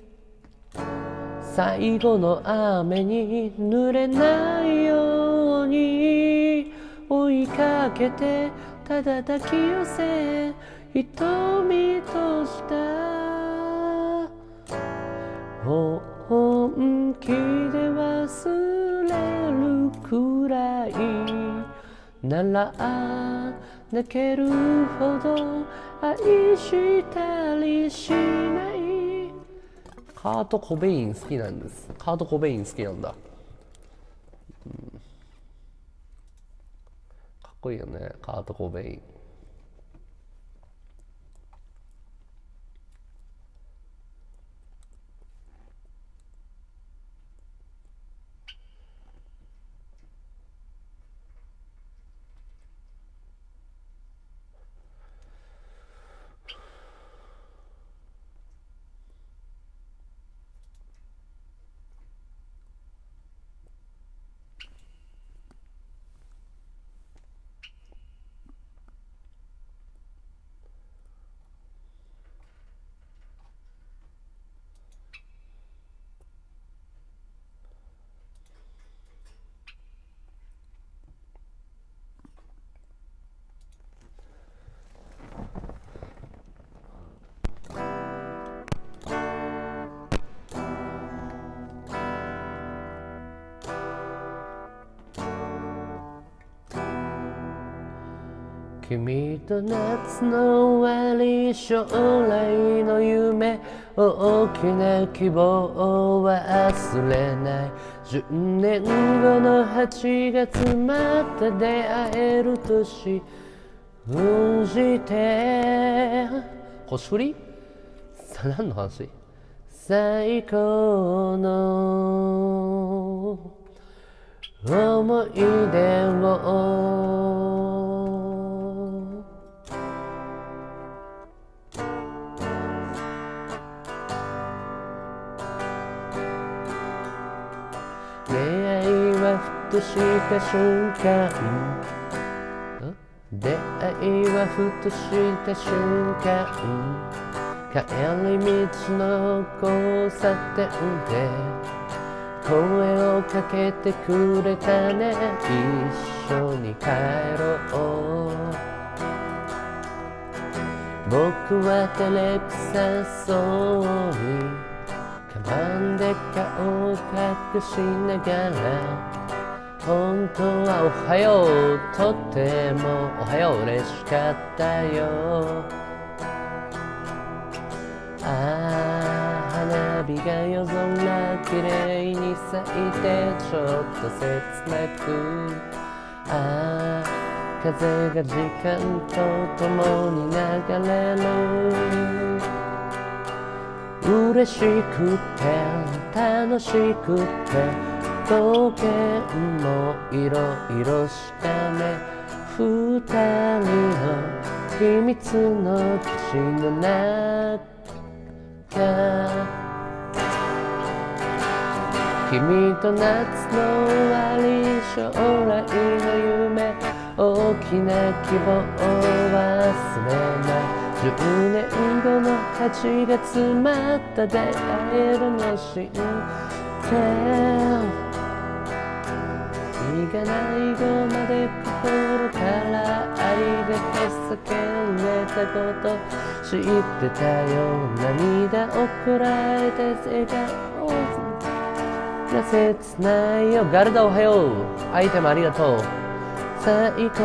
最後の雨に濡れないように追いかけてただ抱き寄せ瞳とした本気で忘れるくらいなら泣けるほど愛したりしないカート・コベイン好きなんです。カート・コベイン好きなんだ、かっこいいよねカート・コベイン。君と夏の終わり将来の夢大きな希望は忘れない10年後の8月また出会えると信じて腰振り何の話最高の思い出を出会いはふとした瞬間出会いはふとした瞬間帰り道の交差点で声をかけてくれたね一緒に帰ろう僕は照れくさそうにカバンで顔を隠しながら本当はおはようとってもおはよう嬉しかったよ花火が夜空きれいに咲いてちょっと切なく風が時間とともに流れる嬉しくて楽しくて時計もいろいろしたね二人の秘密の基地の中君と夏の終わり将来の夢大きな希望を忘れない10年後の8月また出会えるの知って日がない後まで心から愛が叫んでたこと知ってたよ涙をこらえて笑顔が切ないよガルダおはようアイテムありがとう最高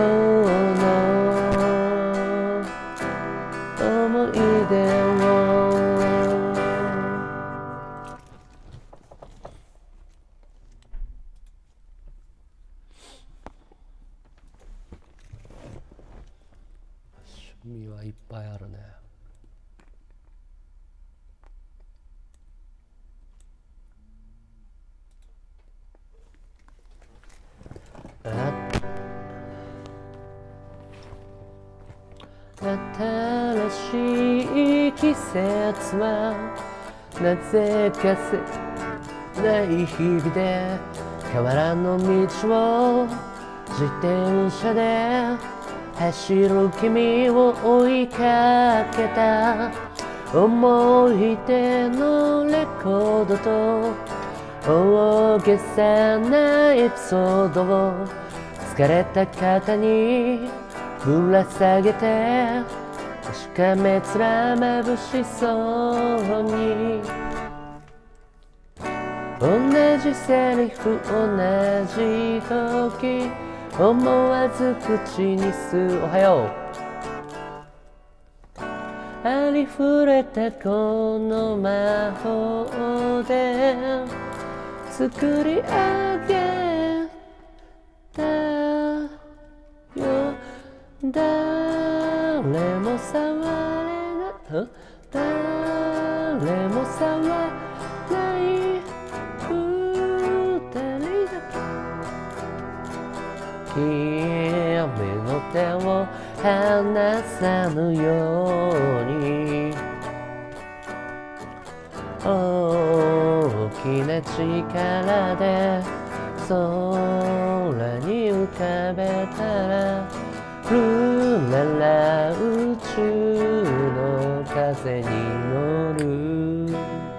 の思い出を趣味はいっぱいあるね節はなぜかせない日々で変わらぬ道を自転車で走る君を追いかけた思い出のレコードと大げさなエピソードを疲れた肩にぶら下げてしかめ面まぶしそうに同じセリフ同じ時思わず口にするおはようありふれたこの魔法で作り上げたよ誰も触れない誰も触れない二人だけ君の手を離さぬように大きな力で空に浮かべたらルララ宇宙の風に乗る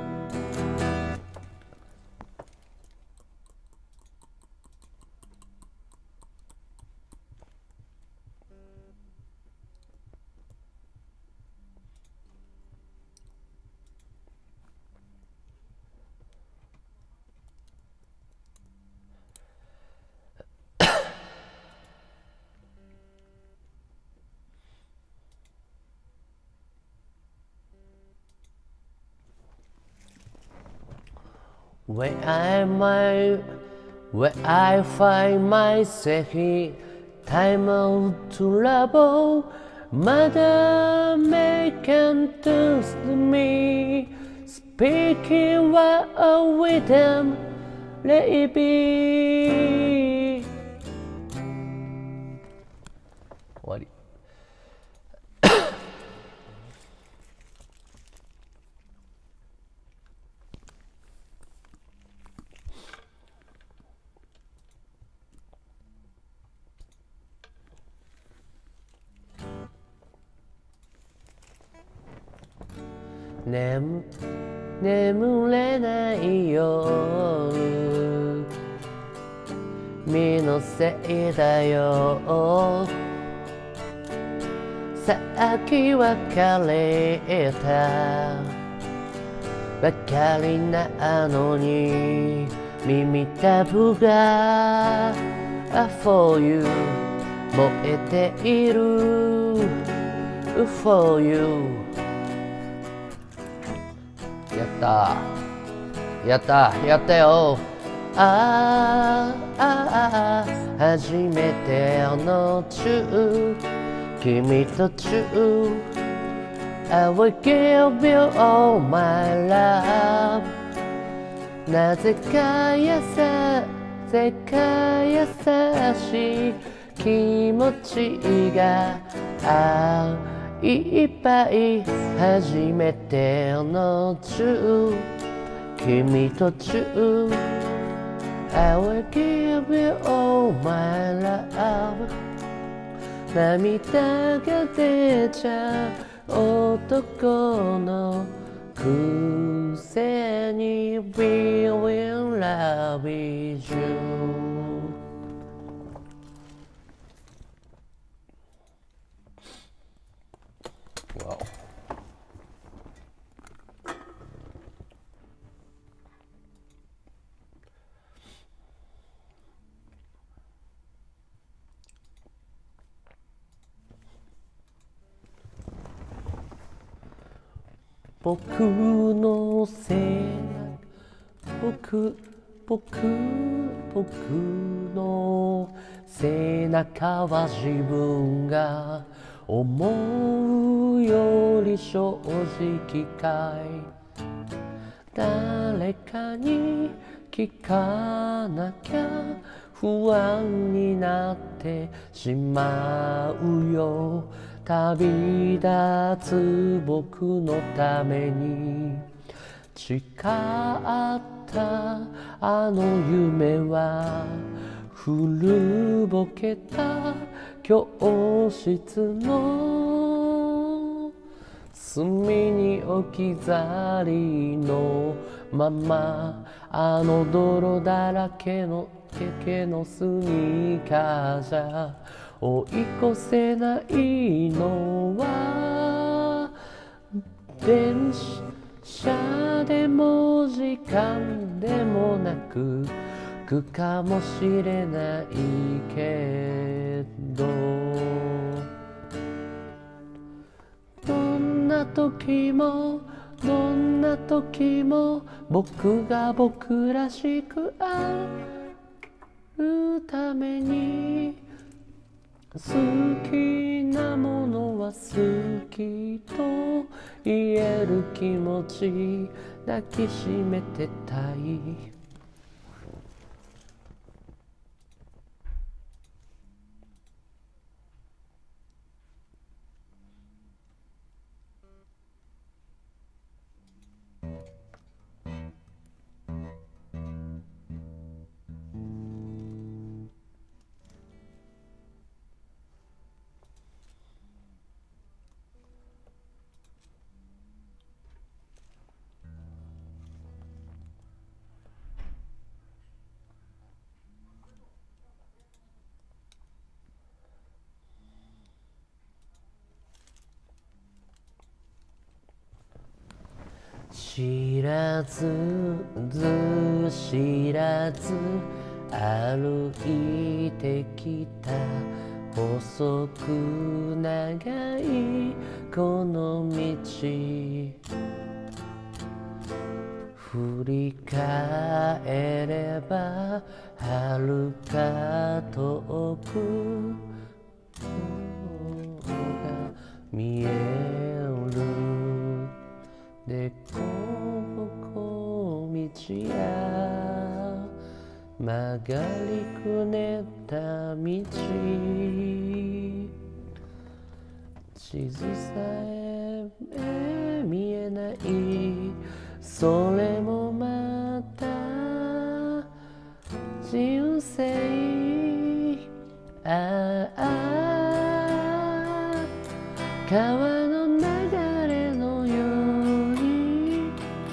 Where I find myself in time of trouble, Mother make unto me, speaking what of wisdom let it be. 終わり。眠れない夜君のせいだよさっき別れたばかりなのに耳たぶが For you 燃えている For youやったよ初めてのチュー君とチュー I will give you all my love なぜか優しい気持ちがいっぱい初めてのチュー君とチュー I will give you all my love 涙が出ちゃう男のくせに We will love you Wow.僕の背中は自分が思うより正直かい誰かに聞かなきゃ不安になってしまうよ旅立つ僕のために誓ったあの夢は古ぼけた教室の隅に置き去りのままあの泥だらけのケケのスニーカーじゃ追い越せないのは電車でも時間でもなくくかもしれないけどどんな時も僕が僕らしくあるために好きなものは好きと言える気持ち抱きしめてたい知らず知らず歩いてきた細く長いこの道振り返れば遥か遠くが見えるでこぼこ道や曲がりくねった道地図さえ見えないそれもまた人生ああ川の流れのように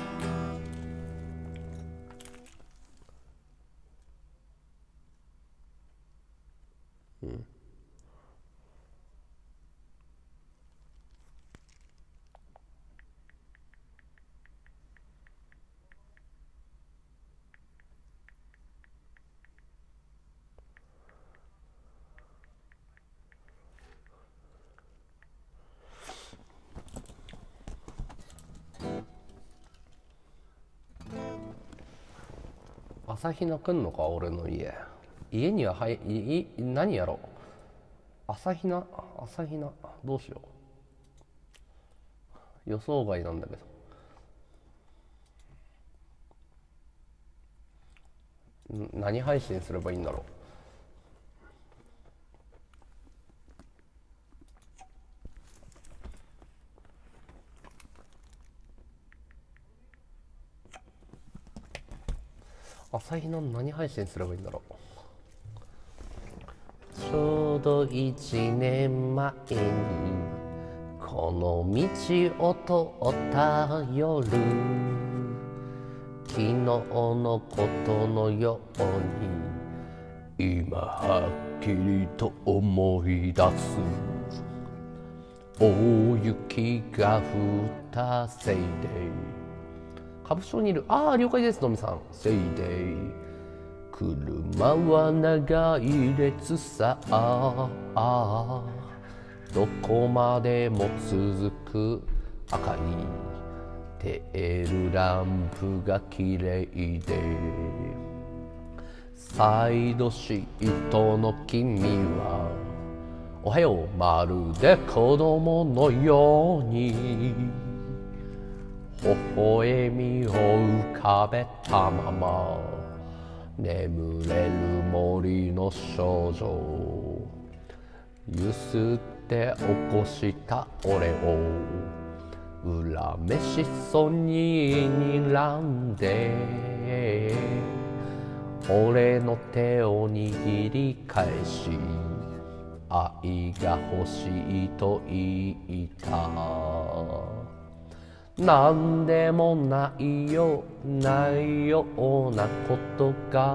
朝比奈来んのか俺の家には何やろう朝比奈どうしよう予想外なんだけど何配信すればいいんだろう朝日の何配信すればいいんだろうちょうど1年前にこの道を通った夜昨日のことのように今はっきりと思い出す大雪が降ったせいで株所にいる了解ですのみさんせいで車は長い列さどこまでも続く赤いテールランプが綺麗でサイドシートの君はおはようまるで子供のように微笑みを浮かべたまま眠れる森の少女ゆすって起こした俺を恨めしそうに睨んで俺の手を握り返し愛が欲しいと言ったなんでもないようなことが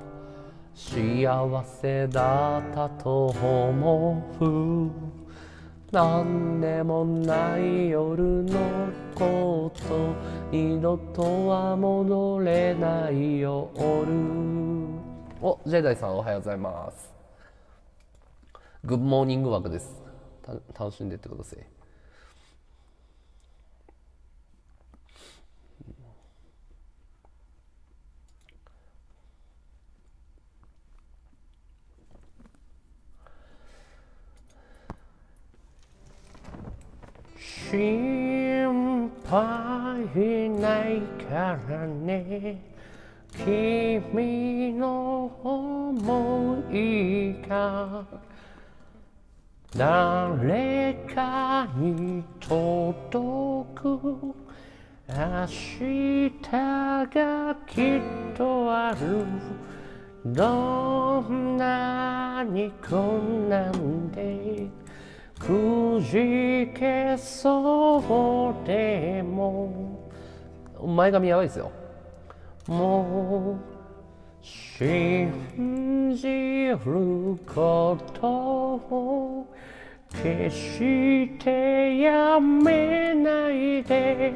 幸せだったと思うなんでもない夜のこと二度とは戻れない夜お、ジェダイさんおはようございますグッモーニング枠です楽しんでってください心配ないからね君の想いが誰かに届く明日がきっとあるどんなに困難でくじけそうでも前髪やばいですよもう信じることを決してやめないで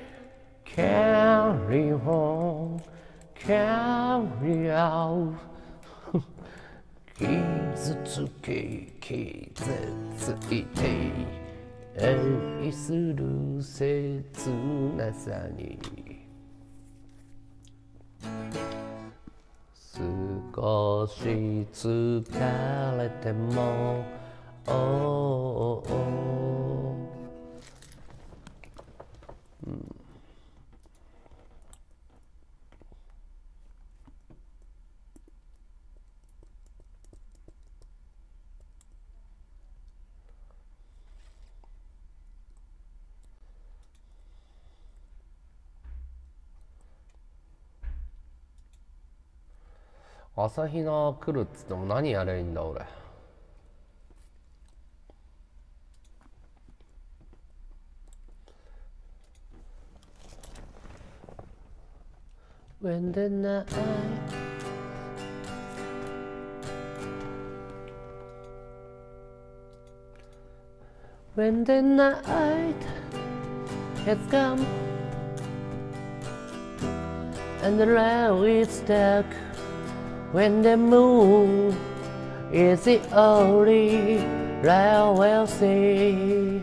Carry on, carry out 傷ついて愛する切なさに少し疲れても、朝比奈来るっつっても何やればいいんだ俺When the night When the night has come and the rail is dark When the moon is the only light we'll see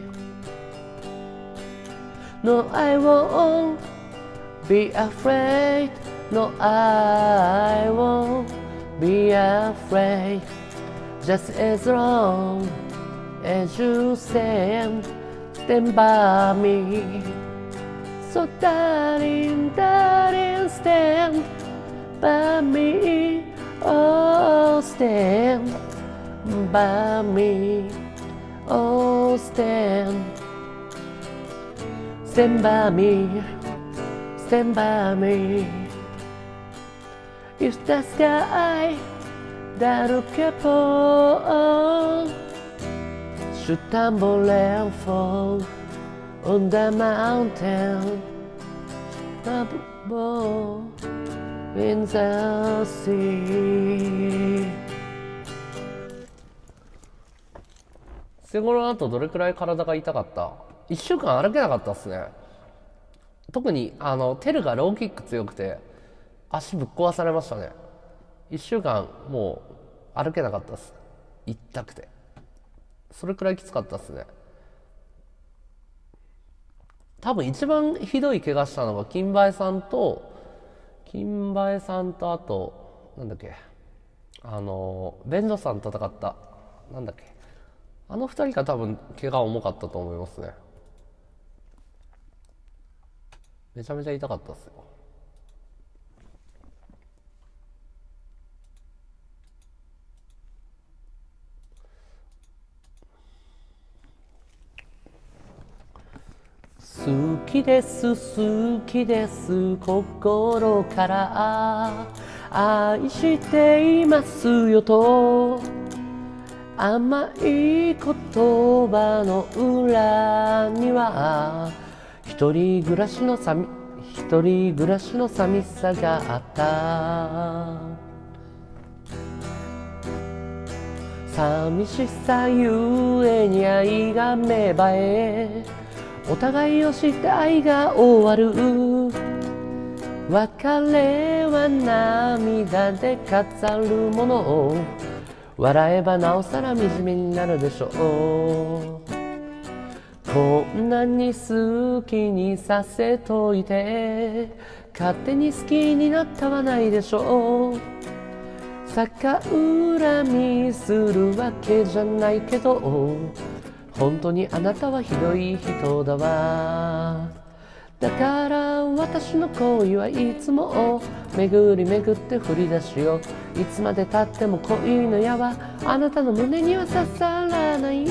No, I won't be afraid No, I won't be afraid Just as long as you stand by me So darling, stand by me Oh, stand by me Oh, stand by me Stand by me If the sky that look upon should tumble and fall on the mountain above in the sea 捨て頃の後どれくらい体が痛かった1週間歩けなかったっすね特にテルがローキック強くて足ぶっ壊されましたね1週間もう歩けなかったっす痛くてそれくらいきつかったっすね多分一番ひどい怪我したのが金梅さんとあとなんだっけベンジョさん戦ったなんだっけあの二人が多分怪我重かったと思いますねめちゃめちゃ痛かったっすよ好きです好きです心から愛していますよと甘い言葉の裏には一人暮らしの寂しさがあった寂しさゆえに愛が芽生えお互いを知って愛が終わる別れは涙で飾るものを笑えばなおさら惨めになるでしょうこんなに好きにさせといて勝手に好きになったはないでしょう逆恨みするわけじゃないけど本当にあなたはひどい人だわだから私の恋はいつも巡り巡って振り出しよいつまでたっても恋の矢はあなたの胸には刺さらない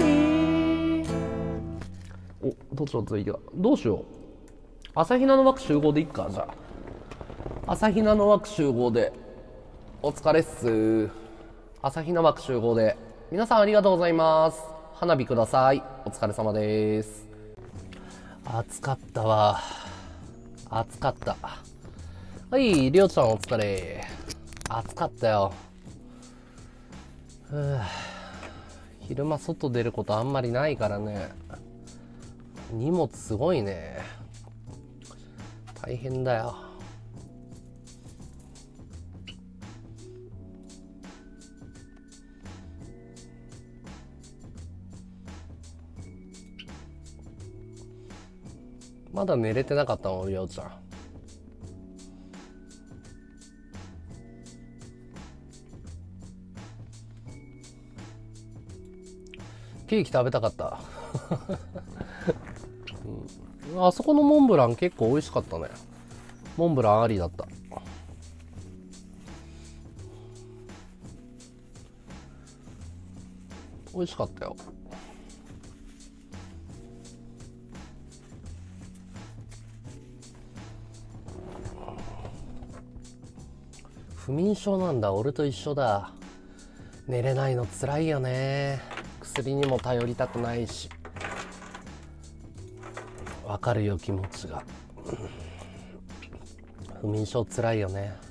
お、どうしよう続いてはどうしよう朝比奈の枠集合でいっかじゃあ朝比奈の枠集合でお疲れっす朝比奈枠集合で皆さんありがとうございます花火くださいお疲れ様です暑かったわ暑かったはいりょうちゃんお疲れ暑かったよ昼間外出ることあんまりないからね荷物すごいね大変だよまだ寝れてなかったのりょうちゃんケーキ食べたかった、あそこのモンブラン結構美味しかったねモンブランありだった美味しかったよ不眠症なんだ俺と一緒だ寝れないのつらいよね薬にも頼りたくないしわかるよ気持ちが不眠症つらいよね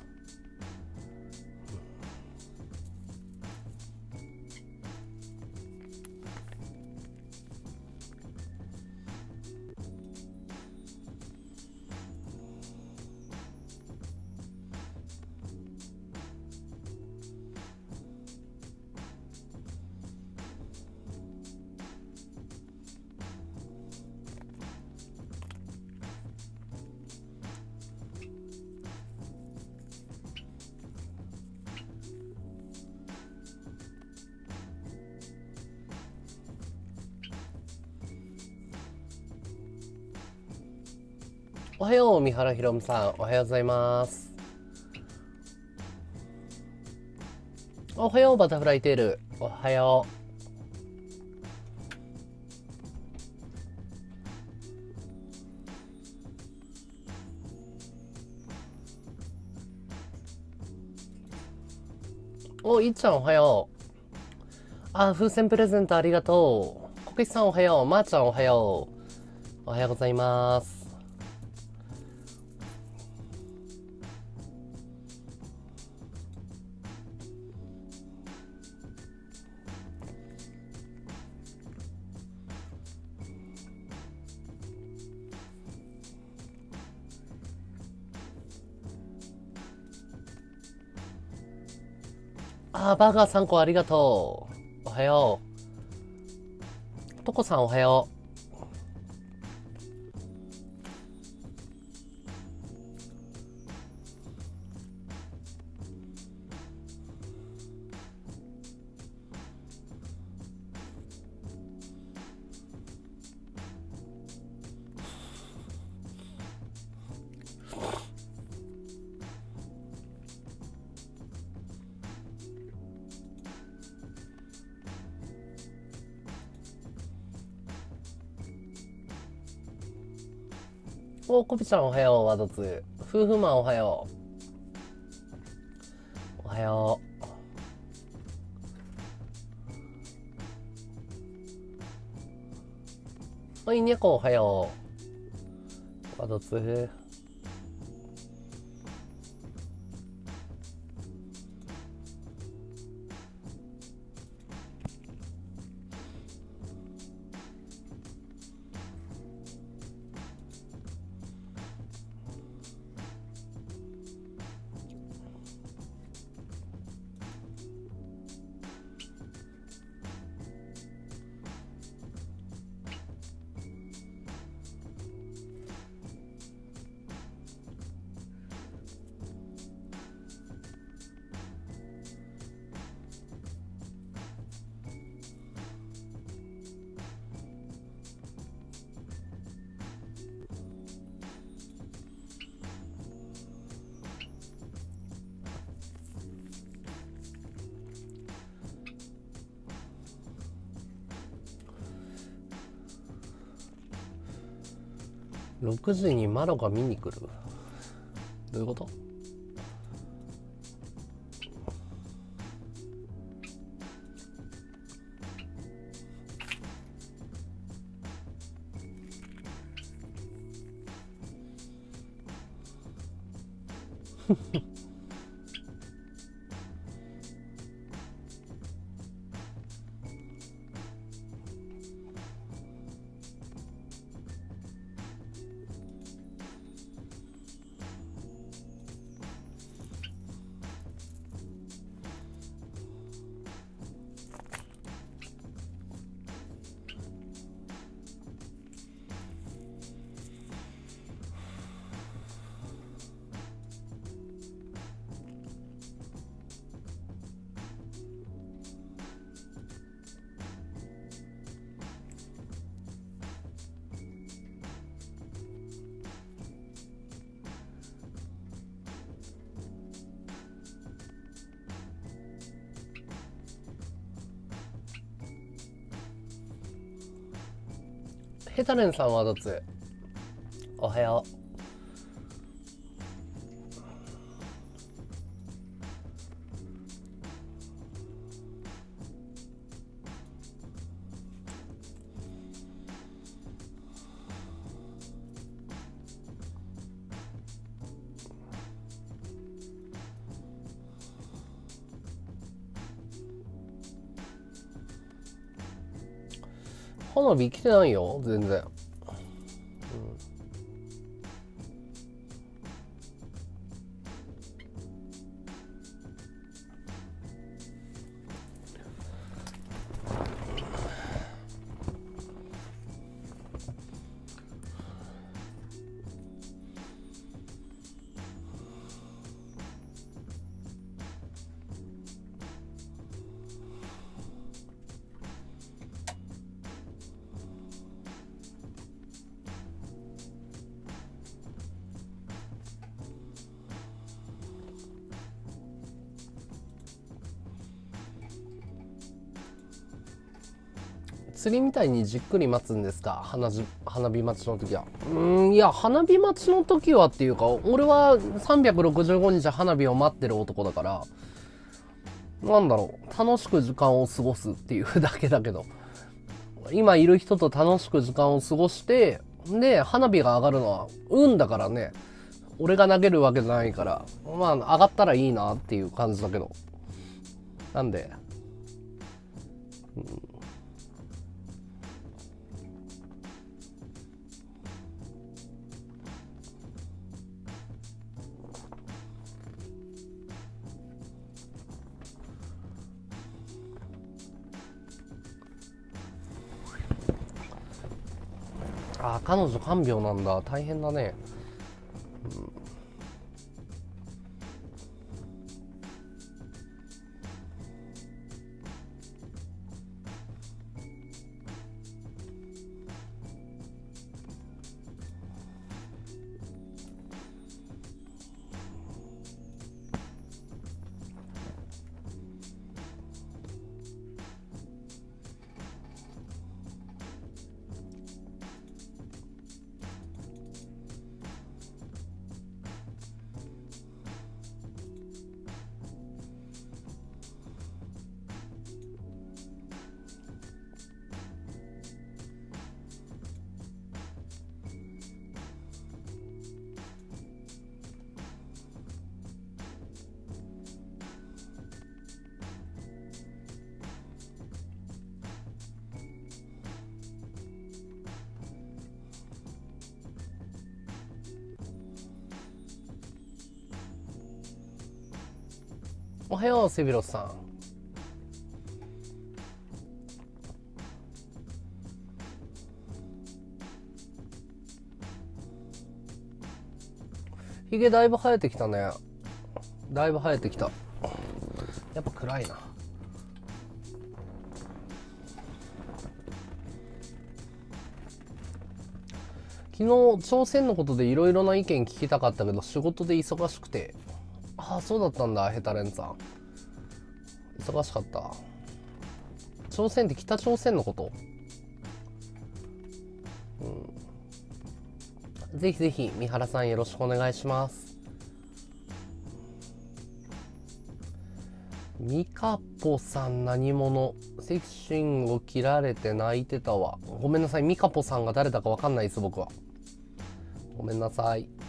おはよう三原ひろむさんおはようございますおはようバタフライテールおはようおいっちゃんおはよう風船プレゼントありがとうこけしさんおはようまーちゃんおはようおはようございますバーガー3個ありがとうおはようとこさんおはよお、コピちゃんおはよう、ワドツ。夫婦マンおはよう。おはよう。おい、猫おはよう。ワドツ。6時にマロが見に来る。どういうこと？ヘタレンさんはどっち？おはよう。花火来てないよ、全然。釣りみたいにじっくり待つんですか？花火待ちの時は。いや、花火待ちの時はっていうか、俺は365日花火を待ってる男だから、なんだろう、楽しく時間を過ごすっていうだけだけど、今いる人と楽しく時間を過ごして、で、花火が上がるのは運だからね、俺が投げるわけじゃないから、まあ、上がったらいいなっていう感じだけど。なんで、あ、彼女看病なんだ。大変だね。 おはようセビロスさん。ひげだいぶ生えてきたね。だいぶ生えてきた。やっぱ暗いな。昨日朝鮮のことでいろいろな意見聞きたかったけど仕事で忙しくて。ああ、そうだったんだ。ヘタレンさん忙しかった。朝鮮って北朝鮮のこと？ぜひぜひ三原さんよろしくお願いします。ミカポさん何者？セクシンを切られて泣いてたわ。ごめんなさい、ミカポさんが誰だか分かんないです僕は。ごめんなさい。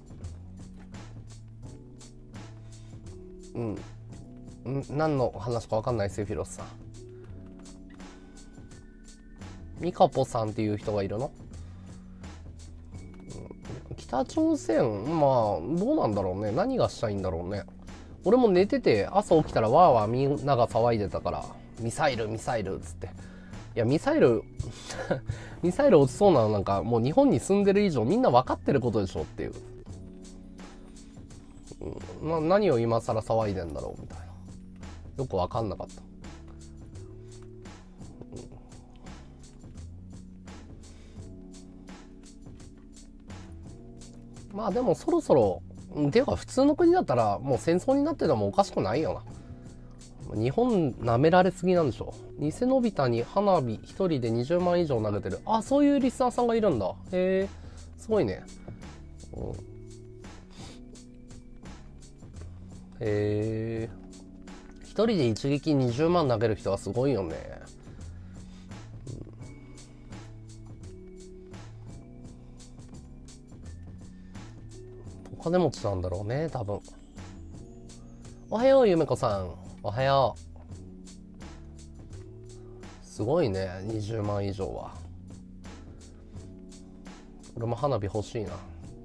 何の話か分かんないですよフィロスさん。ミカポさんっていう人がいるの？北朝鮮、まあどうなんだろうね。何がしたいんだろうね。俺も寝てて朝起きたらわーわーみんなが騒いでたから、ミサイルミサイルっつって。いやミサイルミサイル落ちそうなのなんかもう日本に住んでる以上みんな分かってることでしょっていう、何を今更騒いでんだろうみたいな。よく分かんなかった。まあでもそろそろていうか普通の国だったらもう戦争になっててもおかしくないよな。日本舐められすぎなんでしょ。偽のび太に花火一人で20万以上投げてる。あ、そういうリスナーさんがいるんだ。へえ、すごいね。へえ、一人で一撃20万投げる人はすごいよね。お金持ちなんだろうね多分。おはようゆめこさん。おはよう。すごいね20万以上は。俺も花火欲しいな。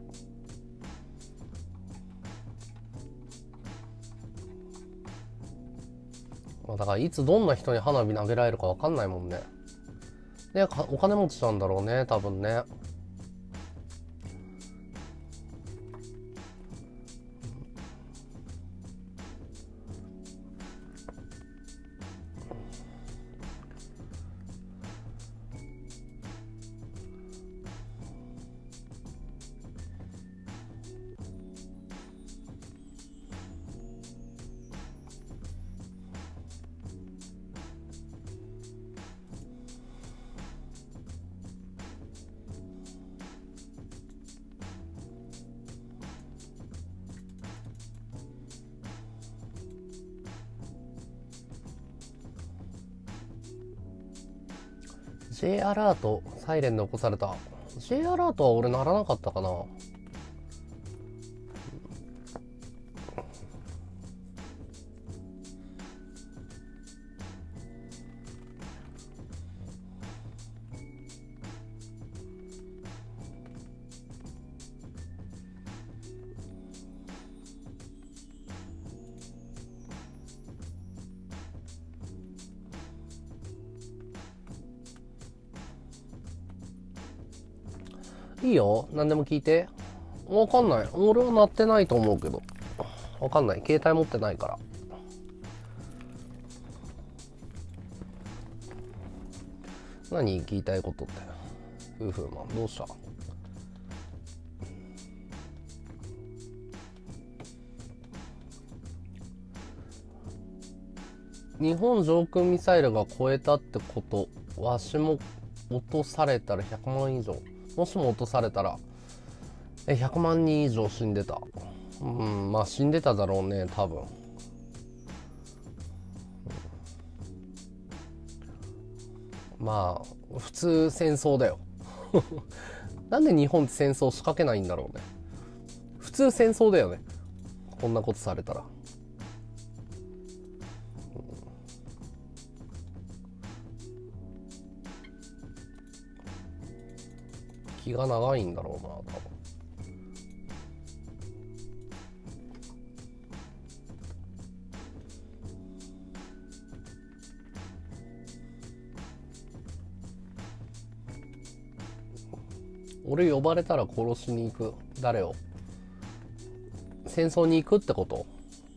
だからいつどんな人に花火投げられるか分かんないもんね。でお金持ちなんだろうね多分ね。J アラートサイレンで起こされた。 J アラートは俺鳴らなかったかな。いいよ、何でも聞いて。わかんない、俺は鳴ってないと思うけど。わかんない、携帯持ってないから。何聞いたいことって。夫婦マンどうした？日本上空ミサイルが超えたってこと。わしも落とされたら100万以上。もしも落とされたら100万人以上死んでた。まあ死んでただろうね多分。まあ普通戦争だよなんで日本って戦争仕掛けないんだろうね。普通戦争だよねこんなことされたら。気が長いんだろうな多分。 俺呼ばれたら殺しに行く。誰を？戦争に行くってこと？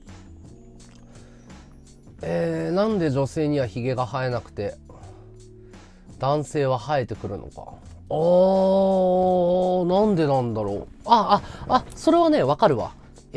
なんで女性にはヒゲが生えなくて男性は生えてくるのか。なんでなんだろう。それはね、わかるわ。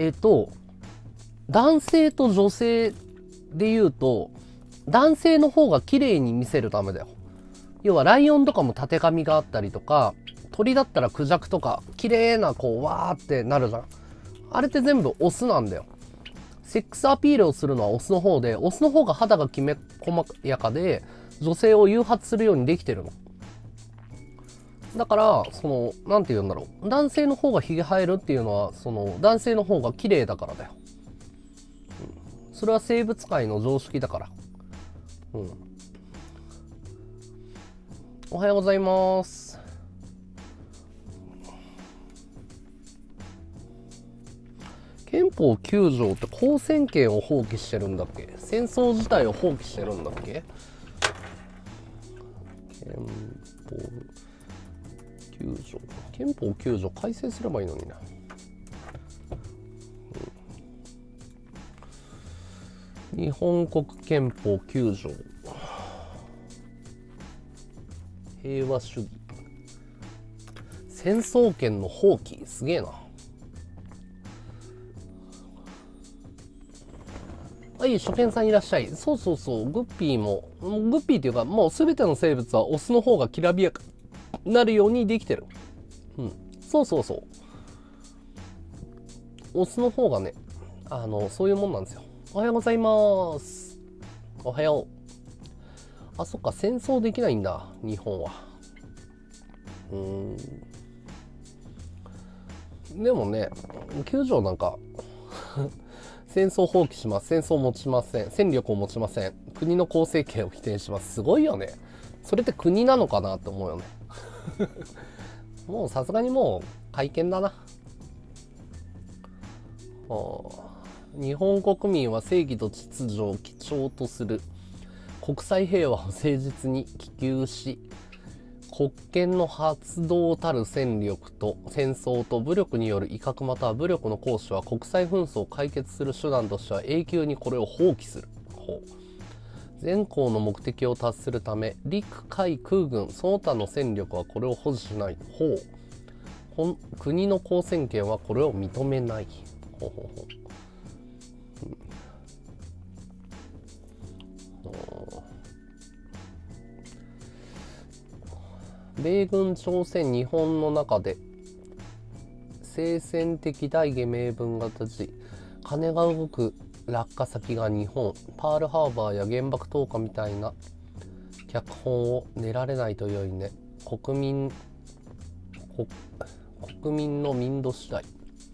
男性と女性で言うと、男性の方が綺麗に見せるためだよ。要はライオンとかも縦髪があったりとか、鳥だったらクジャクとか、綺麗なこう、わーってなるじゃん。あれって全部オスなんだよ。セックスアピールをするのはオスの方で、オスの方が肌がきめ細やかで、女性を誘発するようにできてるの。だから、なんて言うんだろう。男性の方がヒゲ生えるっていうのは、男性の方が綺麗だからだよ。それは生物界の常識だから。おはようございます。憲法9条って公選権を放棄してるんだっけ？戦争自体を放棄してるんだっけ？憲法9条改正すればいいのにな。日本国憲法9条。平和主義。戦争権の放棄。すげえな。はい、初見さんいらっしゃい。そうそうそう、グッピーっていうか、もうすべての生物はオスの方がきらびやかになるようにできてる。そうそうそう。オスの方がね、そういうもんなんですよ。おはようございます。おはよう。そっか、戦争できないんだ、日本は。でもね、9条なんか、戦争放棄します。戦争持ちません。戦力を持ちません。国の構成権を否定します。すごいよね。それって国なのかなって思うよね。もうさすがにもう会見だな。日本国民は正義と秩序を基調とする国際平和を誠実に希求し、国権の発動たる戦力と戦争と武力による威嚇または武力の行使は国際紛争を解決する手段としては永久にこれを放棄する。全項の目的を達するため陸海空軍その他の戦力はこれを保持しない。国の公選権はこれを認めない。米軍朝鮮日本の中で聖戦的大義名分が立ち、金が動く落下先が日本、パールハーバーや原爆投下みたいな脚本を練られないと良いね。国民の民度次第。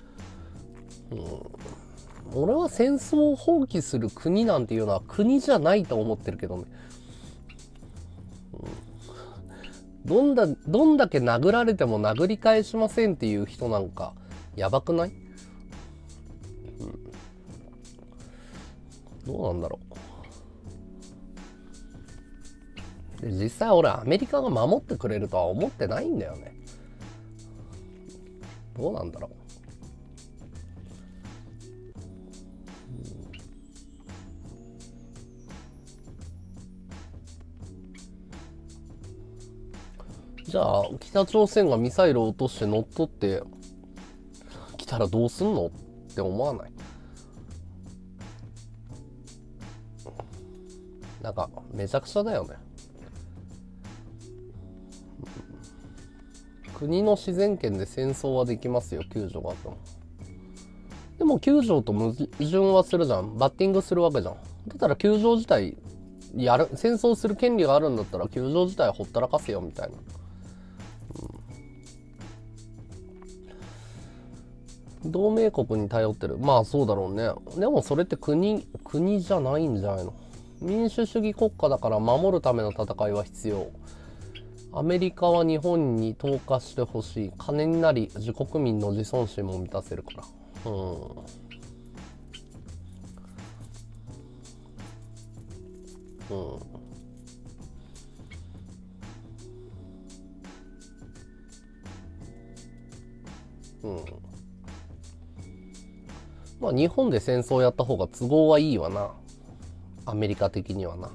俺は戦争を放棄する国なんていうのは国じゃないと思ってるけどね。どんだけ殴られても殴り返しませんっていう人なんかやばくない？どうなんだろう。で、実際俺アメリカが守ってくれるとは思ってないんだよね。どうなんだろう。じゃあ北朝鮮がミサイルを落として乗っ取ってきたらどうすんのって思わない？なんかめちゃくちゃだよね。国の自然権で戦争はできますよ、9条があっても。でも9条と矛盾はするじゃん。バッティングするわけじゃん。だったら9条自体戦争する権利があるんだったら9条自体ほったらかせよみたいな。同盟国に頼ってる。まあそうだろうね。でもそれって国じゃないんじゃないの？民主主義国家だから守るための戦いは必要。アメリカは日本に投下してほしい。金になり自国民の自尊心も満たせるから。 うん。まあ日本で戦争やった方が都合はいいわな。アメリカ的にはな。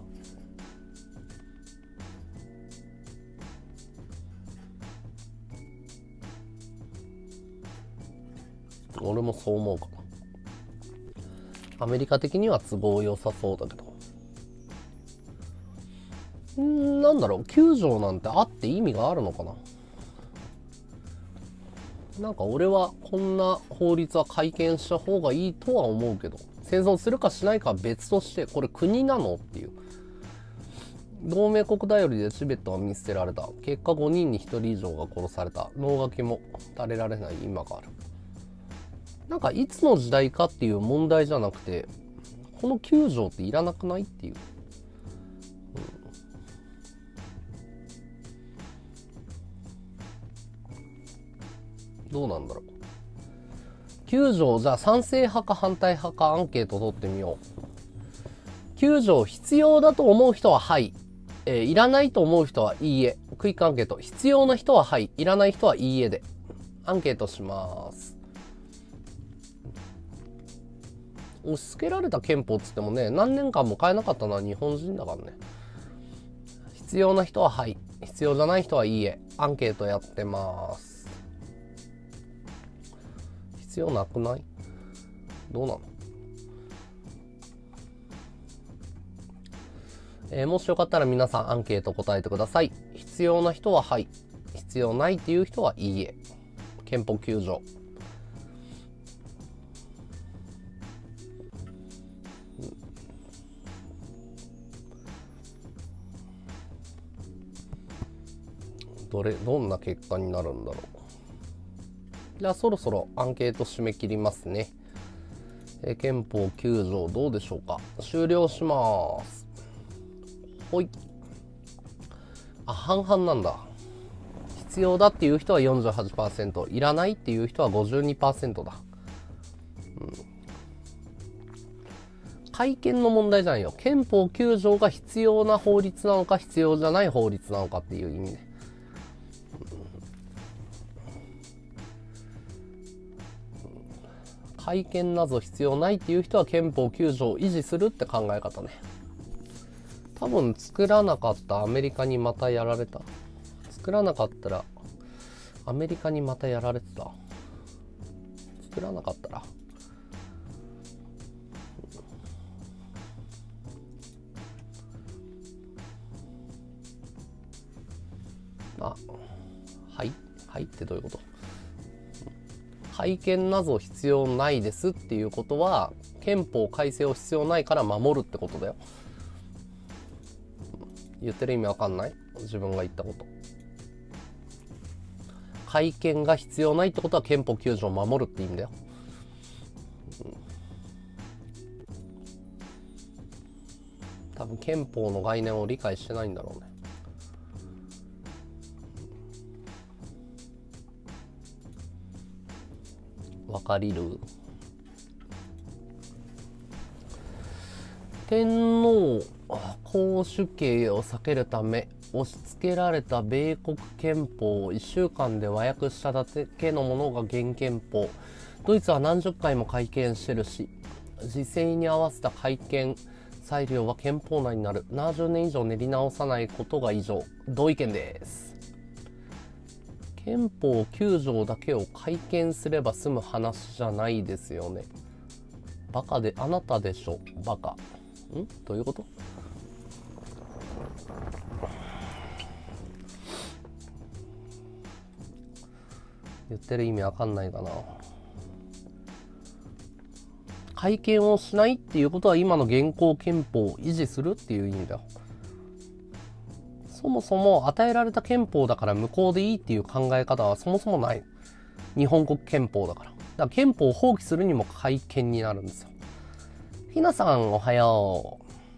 俺もそう思うかな。アメリカ的には都合良さそうだけど。なんだろう、9条なんてあって意味があるのかな。なんか俺はこんな法律は改憲した方がいいとは思うけど、戦争するかしないかは別として、これ国なのっていう。同盟国頼りでチベットは見捨てられた。結果5人に1人以上が殺された。能書きも垂れられない今がある。なんかいつの時代かっていう問題じゃなくて、この9条っていらなくないっていう。どうなんだろう。9条じゃあ賛成派か反対派かアンケート取ってみよう。9条必要だと思う人ははい。いらないと思う人はいいえ。クイックアンケート。必要な人ははい。いらない人はいいえで。アンケートします。押し付けられた憲法っつってもね、何年間も変えなかったのは日本人だからね。必要な人ははい。必要じゃない人はいいえ。アンケートやってます。必要なくない？どうなの？もしよかったら皆さんアンケート答えてください。必要な人ははい。必要ないっていう人はいいえ。憲法9条。どんな結果になるんだろう。じゃあそろそろアンケート締め切りますね。憲法9条どうでしょうか。終了します。ほい。あ、半々なんだ。必要だっていう人は 48%、いらないっていう人は 52% だ。改憲の問題じゃないよ。憲法9条が必要な法律なのか必要じゃない法律なのかっていう意味で。改憲など必要ないっていう人は憲法9条を維持するって考え方ね。多分作らなかったアメリカにまたやられた。作らなかったらアメリカにまたやられてた。作らなかったらはいってどういうこと？改憲など必要ないですっていうことは憲法改正を必要ないから守るってことだよ。言ってる意味わかんない？自分が言ったこと。改憲が必要ないってことは憲法9条を守るって意味だよ。多分憲法の概念を理解してないんだろうね。わかりる？天皇公主刑を避けるため押し付けられた米国憲法を1週間で和訳しただけのものが現憲法。ドイツは何十回も改憲してるし、時勢に合わせた改憲裁量は憲法内になる。70年以上練り直さないことが異常。同意見です。憲法9条だけを改憲すれば済む話じゃないですよね。バカで、あなたでしょ、バカ。どういうこと？言ってる意味わかんないかな。改憲をしないっていうことは今の現行憲法を維持するっていう意味だ。そもそも与えられた憲法だから無効でいいっていう考え方はそもそもない。日本国憲法だから。だから憲法を放棄するにも改憲になるんですよ。ひなさんおはよ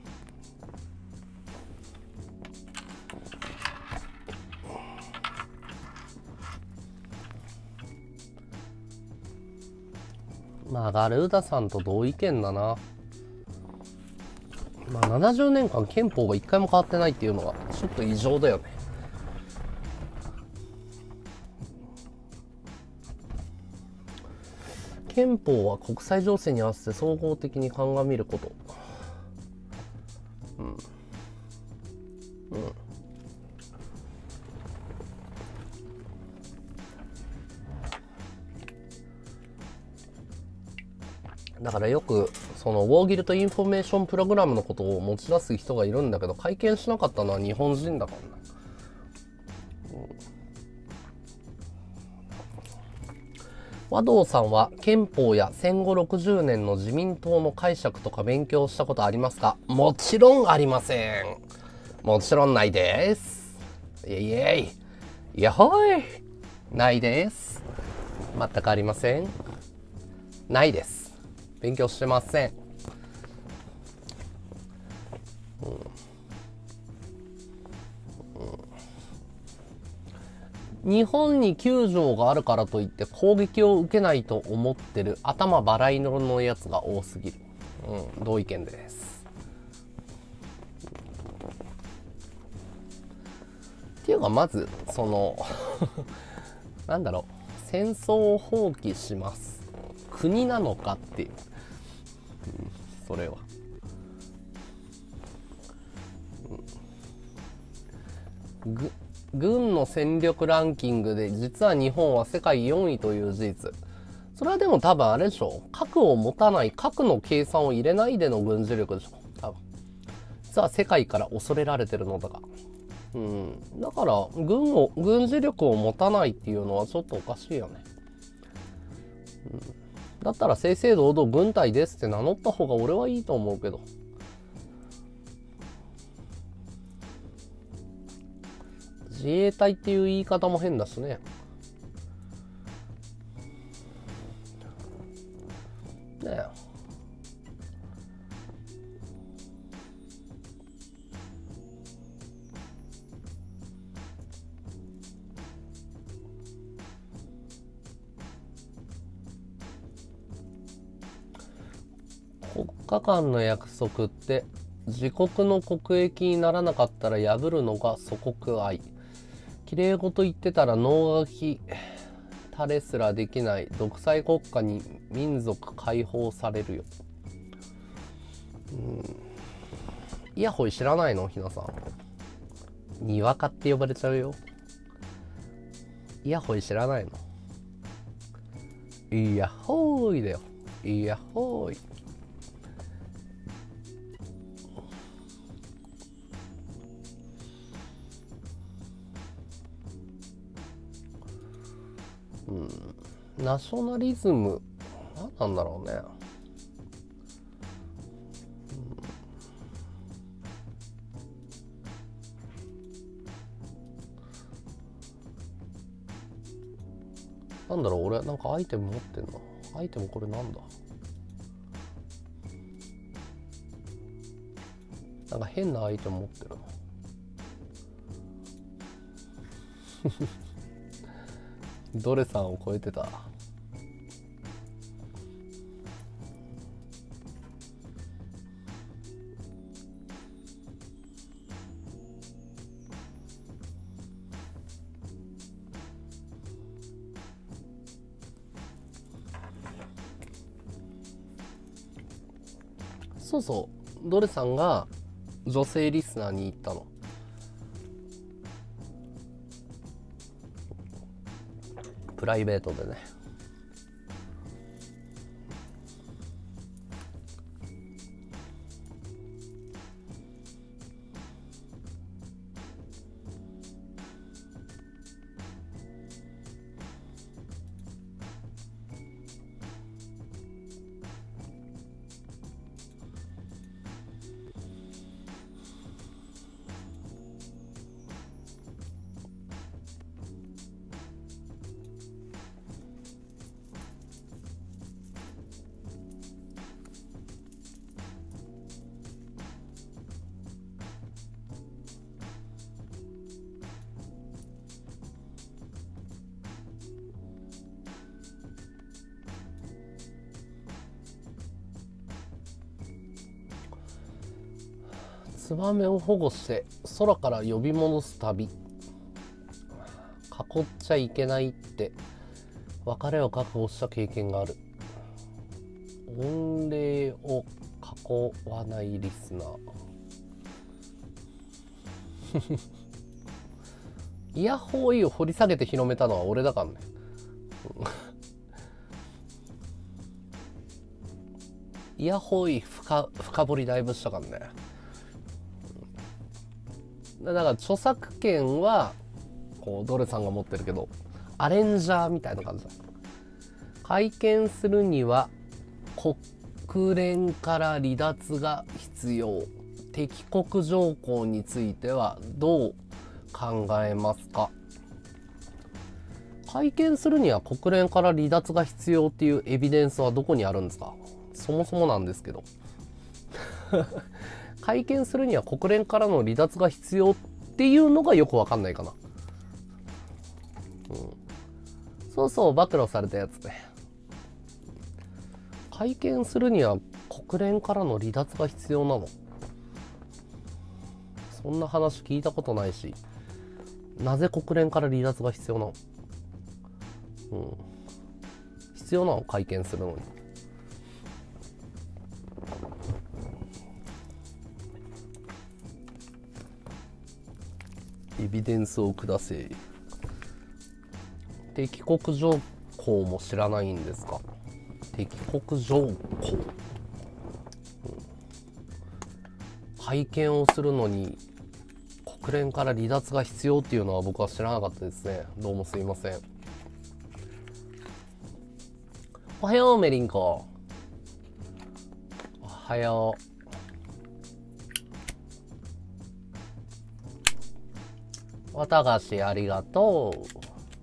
う。まあガルーダさんと同意見だな。まあ70年間憲法が一回も変わってないっていうのはちょっと異常だよね。 憲法は国際情勢に合わせて総合的に鑑みること。だからよくそのウォーギルトインフォメーションプログラムのことを持ち出す人がいるんだけど、会見しなかったのは日本人だからな。和道さんは憲法や戦後60年の自民党の解釈とか勉強したことありますか？もちろんありません。もちろんないです。イエイイエイ。やほい。ないです。全くありません。ないです。勉強してません。日本に9条があるからといって攻撃を受けないと思ってる頭バラ色のやつが多すぎる。同意見です。っていうかまずそのなんだろう、戦争を放棄します。国なのかっていう、それは。軍の戦力ランキングで実は日本は世界4位という事実。それはでも多分あれでしょ、核を持たない、核の計算を入れないでの軍事力でしょ多分。実は世界から恐れられてるのだが、だから軍事力を持たないっていうのはちょっとおかしいよね。だったら正々堂々軍隊ですって名乗った方が俺はいいと思うけど。自衛隊っていう言い方も変だしね。ねえ。国家間の約束って自国の国益にならなかったら破るのが祖国愛。綺麗事言ってたら能書きたれすらできない独裁国家に民族解放されるよ。イヤホイ知らないの？ひなさん。にわかって呼ばれちゃうよ。イヤホイ知らないの？イヤホーイだよ。イヤホーイ。ナショナリズム何なんだろうね。なんだろう、俺なんかアイテム持ってんな。アイテムこれなんだ。なんか変なアイテム持ってるな。ドレさんを超えてた。そうそう、ドレさんが女性リスナーに言ったの。プライベートでね。ツバメを保護して空から呼び戻す旅。囲っちゃいけないって別れを覚悟した経験がある。 音霊を囲わないリスナーイヤホーイを掘り下げて広めたのは俺だからねイヤホーイ深掘りだいぶしたからね。だから著作権はこうドレさんが持ってるけど、アレンジャーみたいな感じだ。会見するには国連から離脱が必要。敵国条項についてはどう考えますか？会見するには国連から離脱が必要っていうエビデンスはどこにあるんですか？そもそもなんですけど会見するには国連からの離脱が必要っていうのがよくわかんないかな。そうそう、暴露されたやつね。会見するには国連からの離脱が必要なの？そんな話聞いたことないし、なぜ国連から離脱が必要なの？必要なの？会見するのに。エビデンスをくだせい。敵国条項も知らないんですか？敵国条項、会見をするのに国連から離脱が必要っていうのは僕は知らなかったですね。どうもすいません。おはようメリンコ。おはよう。わたがしありがとう。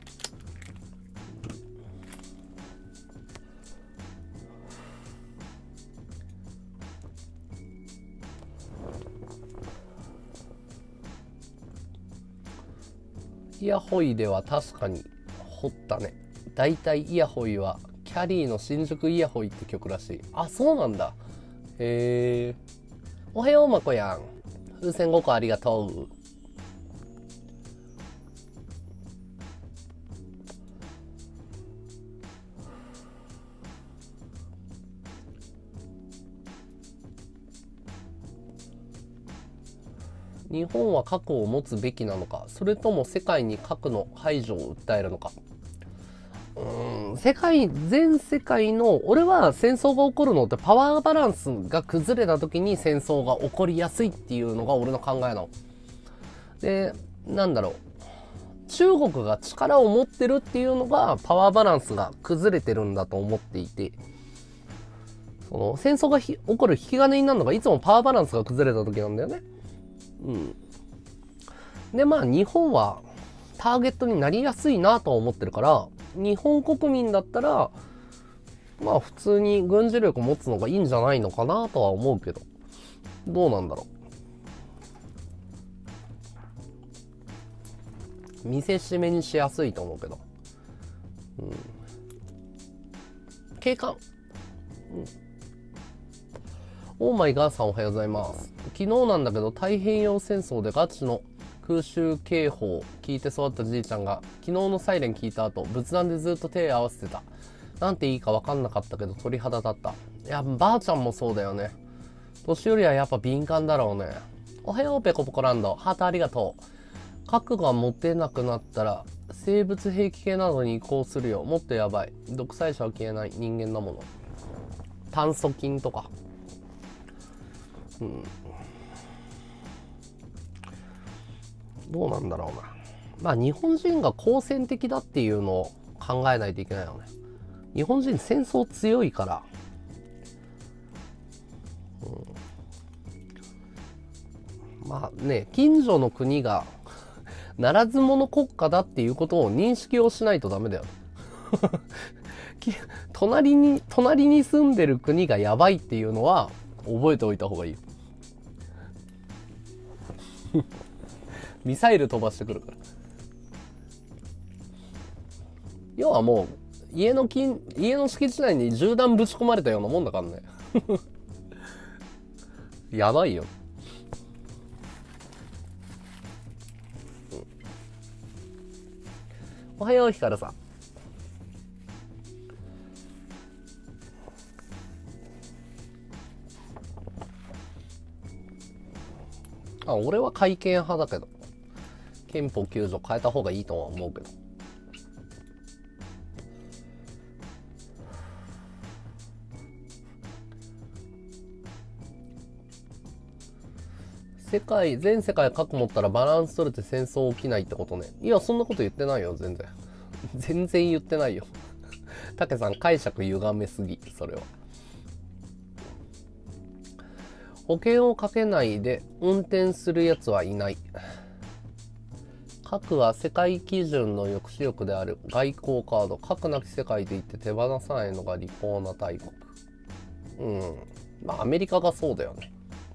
イヤホイでは確かに掘ったね。だいたいイヤホイはキャリーの新宿イヤホイって曲らしい。あ、そうなんだ。へえ。おはようまこやん。風船5個ありがとう。日本は核を持つべきなのか、それとも世界に核の排除を訴えるのか。全世界の、俺は戦争が起こるのってパワーバランスが崩れた時に戦争が起こりやすいっていうのが俺の考えなの。で、なんだろう。中国が力を持ってるっていうのがパワーバランスが崩れてるんだと思っていて、その戦争が起こる引き金になるのがいつもパワーバランスが崩れた時なんだよね。で、まあ日本はターゲットになりやすいなと思ってるから、日本国民だったらまあ普通に軍事力を持つのがいいんじゃないのかなとは思うけど、どうなんだろう。見せしめにしやすいと思うけど、警官、オーマイガーさんおはようございます。昨日なんだけど太平洋戦争でガチの空襲警報聞いて育ったじいちゃんが昨日のサイレン聞いた後仏壇でずっと手合わせてた。なんていいか分かんなかったけど鳥肌立った。いや、ばあちゃんもそうだよね。年寄りはやっぱ敏感だろうね。おはようペコポコランド、ハートありがとう。核が持てなくなったら生物兵器系などに移行するよ。もっとやばい。独裁者は消えない。人間のもの。炭疽菌とか。どうなんだろうな。まあ日本人が好戦的だっていうのを考えないといけないよね。日本人戦争強いから、まあね、近所の国がならず者国家だっていうことを認識をしないとダメだよ。隣に住んでる国がやばいっていうのは覚えておいた方がいい。ミサイル飛ばしてくるから。要はもう家の敷地内に銃弾ぶち込まれたようなもんだからね。やばいよ。おはようヒカルさん。 まあ俺は改憲派だけど、憲法9条変えた方がいいとは思うけど。全世界核持ったらバランス取れて戦争起きないってことね。いや、そんなこと言ってないよ、全然。全然言ってないよ。たけさん、解釈歪めすぎ、それは。保険をかけないで運転するやつはいない。核は世界基準の抑止力である外交カード。核なき世界といって手放さないのが利口な大国。まあアメリカがそうだよね。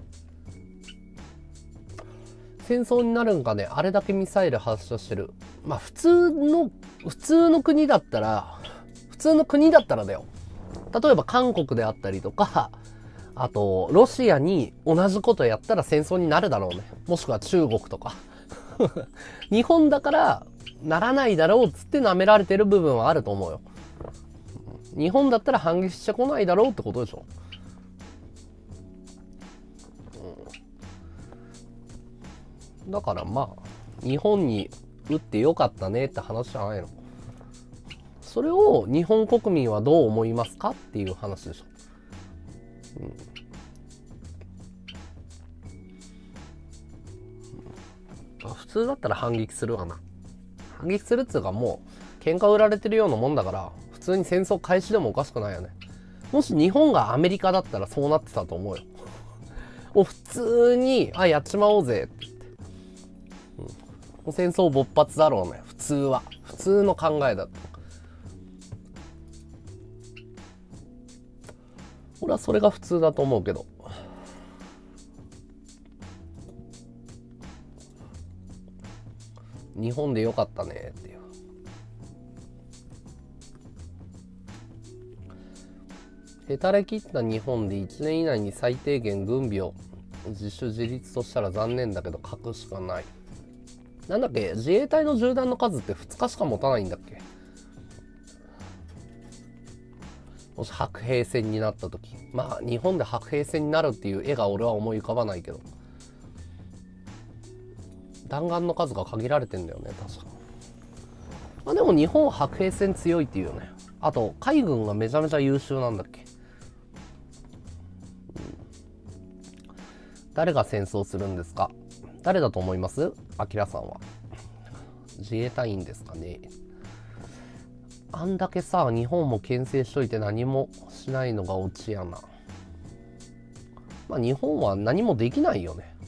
戦争になるんかね。あれだけミサイル発射してる。まあ普通の国だったらだよ。例えば韓国であったりとか、あとロシアに同じことやったら戦争になるだろうね。もしくは中国とか。日本だからならないだろうっつって舐められてる部分はあると思うよ。日本だったら反撃してこないだろうってことでしょ。だからまあ日本に撃ってよかったねって話じゃないの。それを日本国民はどう思いますかっていう話でしょ。普通だったら反撃するわな。反撃するっつうかもう喧嘩売られてるようなもんだから普通に戦争開始でもおかしくないよね。もし日本がアメリカだったらそうなってたと思うよ。もう普通にやっちまおうぜって言って、もう戦争勃発だろうね。普通の考えだと。俺はそれが普通だと思うけど。日本でよかったねっていう。へたれ切った日本で1年以内に最低限軍備を自主自立としたら残念だけど書くしかない。なんだっけ、自衛隊の銃弾の数って2日しか持たないんだっけ。もし白兵戦になった時、まあ日本で白兵戦になるっていう絵が俺は思い浮かばないけど、弾丸の数が限られてんだよね確か。まあでも日本は白兵戦強いっていうよね。あと海軍がめちゃめちゃ優秀なんだっけ。誰が戦争するんですか。誰だと思います？アキラさんは。自衛隊員ですかね。あんだけさ、日本も牽制しといて何もしないのがオチやな。まあ日本は何もできないよね。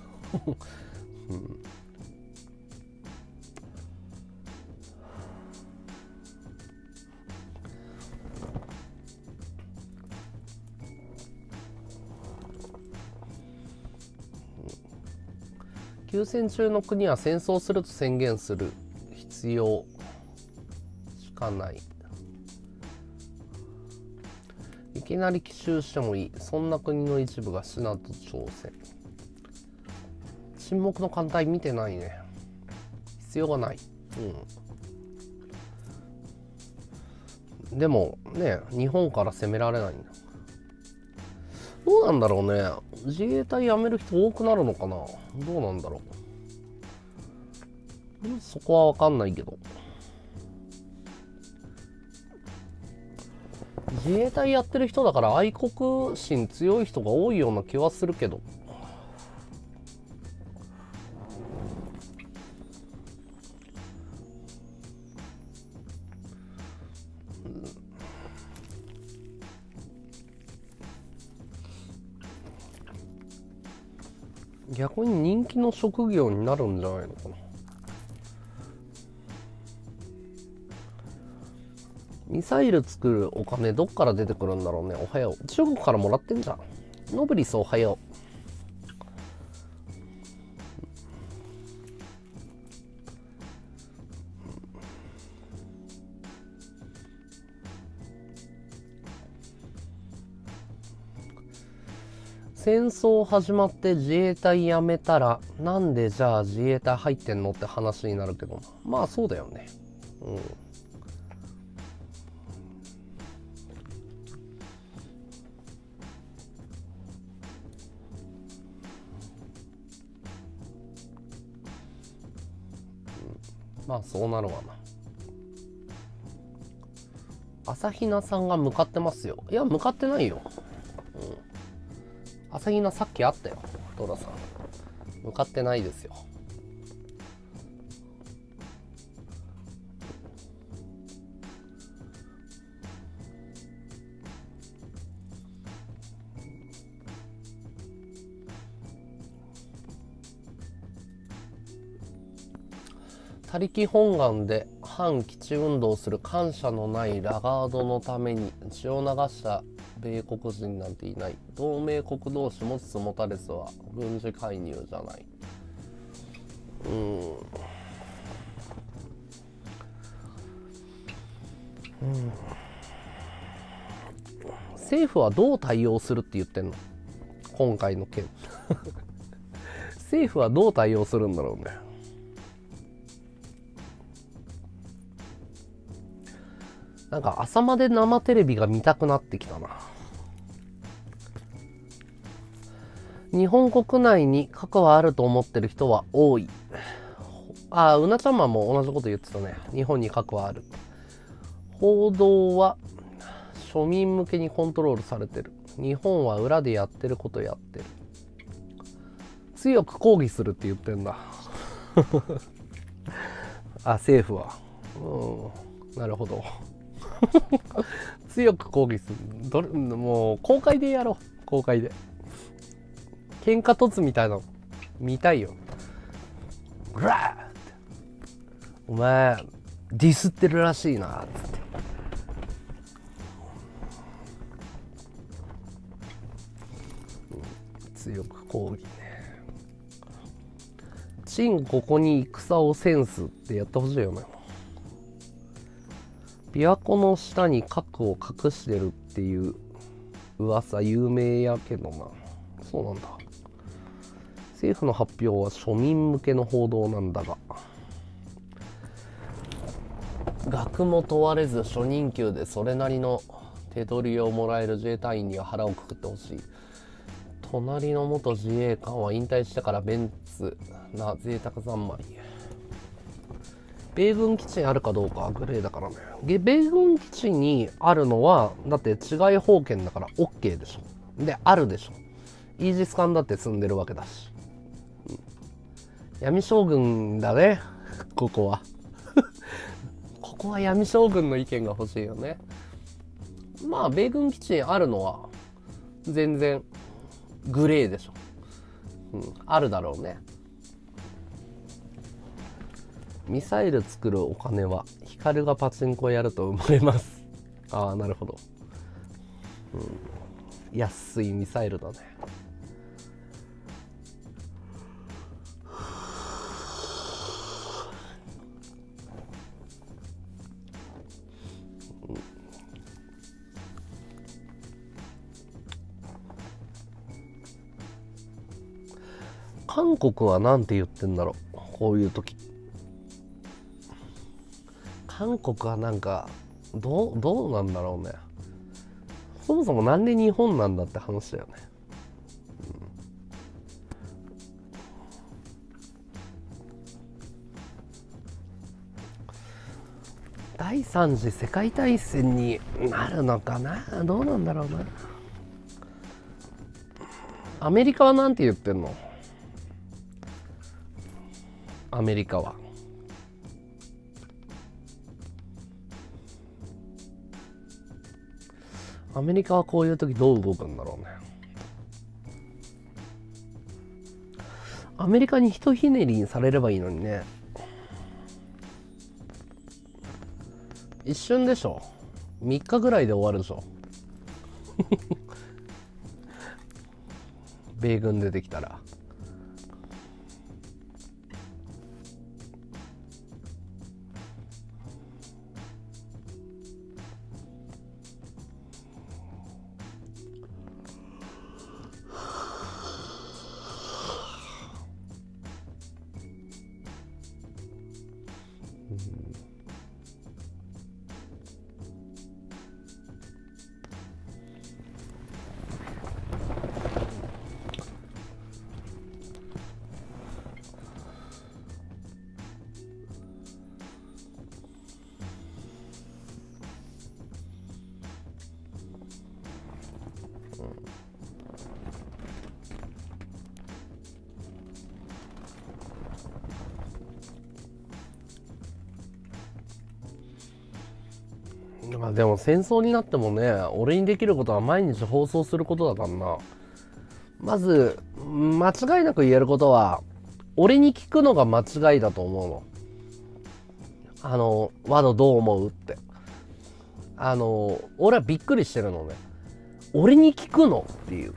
休戦中の国は戦争すると宣言する必要しかない。いきなり奇襲してもいい。そんな国の一部がシナと朝鮮。沈黙の艦隊見てないね。必要がない。でもね、日本から攻められないんだ。どうなんだろうね。自衛隊辞める人多くなるのかな。どうなんだろう。そこは分かんないけど。自衛隊やってる人だから愛国心強い人が多いような気はするけど。逆に人気の職業になるんじゃないのかな。ミサイル作るお金どっから出てくるんだろうね。おはよう。中国からもらってんじゃん。ノブリスおはよう。戦争始まって自衛隊辞めたらなんでじゃあ自衛隊入ってんのって話になるけど、まあそうだよね。 まあそうなるわな。朝比奈さんが向かってますよ。いや向かってないよ。朝比奈さっき会ったよ。トラさん向かってないですよ。他力本願で反基地運動する感謝のないラガードのために血を流した米国人なんていない。同盟国同士持ちつ持たれつは軍事介入じゃない。政府はどう対応するって言ってんの今回の件政府はどう対応するんだろうね。なんか朝まで生テレビが見たくなってきたな。日本国内に核はあると思ってる人は多い。うなちゃんマンも同じこと言ってたね。日本に核はある。報道は庶民向けにコントロールされてる。日本は裏でやってることやってる。強く抗議するって言ってんだ政府はなるほど強く抗議する。もう公開でやろう。公開で喧嘩突みたいなの見たいよ。グラーってお前ディスってるらしいなっつって、強く抗議ね。チンここに戦をセンスってやってほしいよね。琵琶湖の下に核を隠してるっていう噂有名やけどな。そうなんだ。政府の発表は庶民向けの報道なんだが、学も問われず初任給でそれなりの手取りをもらえる自衛隊員には腹をくくってほしい。隣の元自衛官は引退してからベンツな贅沢三昧。米軍基地にあるかどうかはグレーだからね。米軍基地にあるのはだって治外法権だから OK でしょ。であるでしょ。イージス艦だって積んでるわけだし、闇将軍だねここはここは闇将軍の意見が欲しいよね。まあ米軍基地にあるのは全然グレーでしょ。あるだろうね。ミサイル作るお金はヒカルがパチンコやると生まれます。ああなるほど、安いミサイルだね。韓国はなんて言ってんだろうこういう時。韓国はなんかどうなんだろうね。そもそもなんで日本なんだって話だよね。第三次世界大戦になるのかな。どうなんだろうな。アメリカはなんて言ってんの。アメリカはこういう時どう動くんだろうね。アメリカにひとひねりにされればいいのにね。一瞬でしょ。3日ぐらいで終わるでしょ米軍出てきたら。 まあでも戦争になってもね、俺にできることは毎日放送することだからな。まず間違いなく言えることは、俺に聞くのが間違いだと思うの。ワドどう思うって。俺はびっくりしてるのね。俺に聞くのっていう。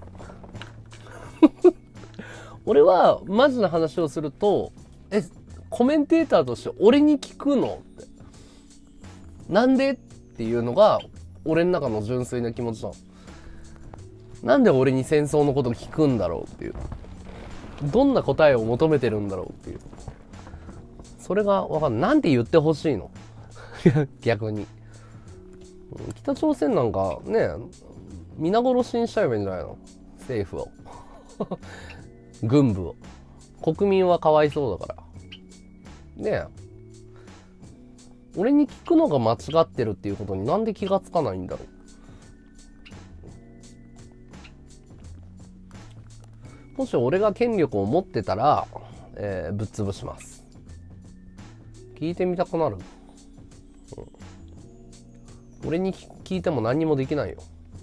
俺はマジな話をすると、コメンテーターとして俺に聞くのって。なんでっていうのが俺の中の純粋な気持ちなの。なんで俺に戦争のこと聞くんだろうっていう。どんな答えを求めてるんだろうっていう。それがわかんない。なんて言ってほしいの逆に。北朝鮮なんかね、皆殺しにしちゃえばいいんじゃないの、政府を軍部を。国民はかわいそうだからねえ。俺に聞くのが間違ってるっていうことになんで気がつかないんだろう。もし俺が権力を持ってたら、ぶっ潰します。聞いてみたくなる、俺に聞いても何にもできないよ。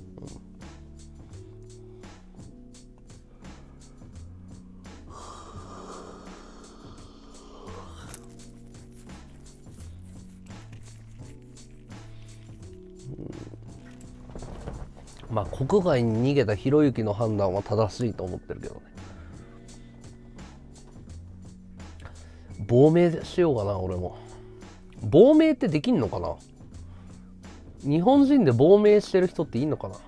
まあ国外に逃げたひろゆきの判断は正しいと思ってるけどね。亡命しようかな、俺も。亡命ってできんのかな。日本人で亡命してる人っていんのかな。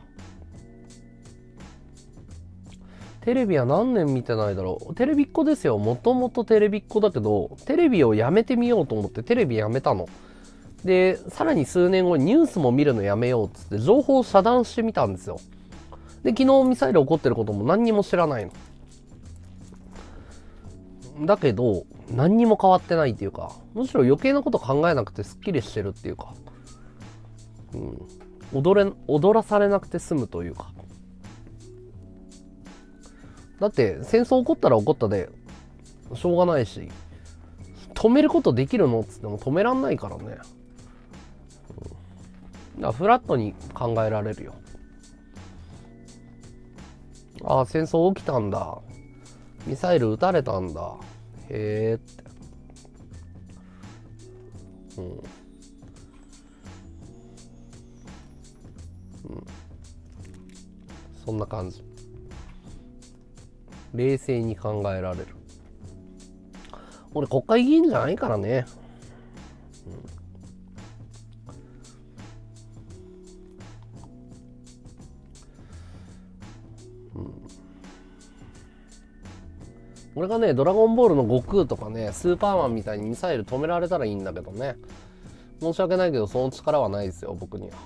テレビは何年見てないだろう。テレビっ子ですよ。もともとテレビっ子だけど、テレビをやめてみようと思ってテレビやめたの。で、さらに数年後にニュースも見るのやめようっつって情報を遮断してみたんですよ。で、昨日ミサイル起こってることも何にも知らないの。だけど、何にも変わってないっていうか、むしろ余計なこと考えなくてスッキリしてるっていうか、踊らされなくて済むというか。だって戦争起こったら起こったでしょうがないし、止めることできるのっつっても止めらんないからね。だからフラットに考えられるよ。ああ、戦争起きたんだ。ミサイル撃たれたんだ。へえって。そんな感じ。冷静に考えられる。俺国会議員じゃないからね。俺がね、ドラゴンボールの悟空とかね、スーパーマンみたいにミサイル止められたらいいんだけどね。申し訳ないけど、その力はないですよ、僕には。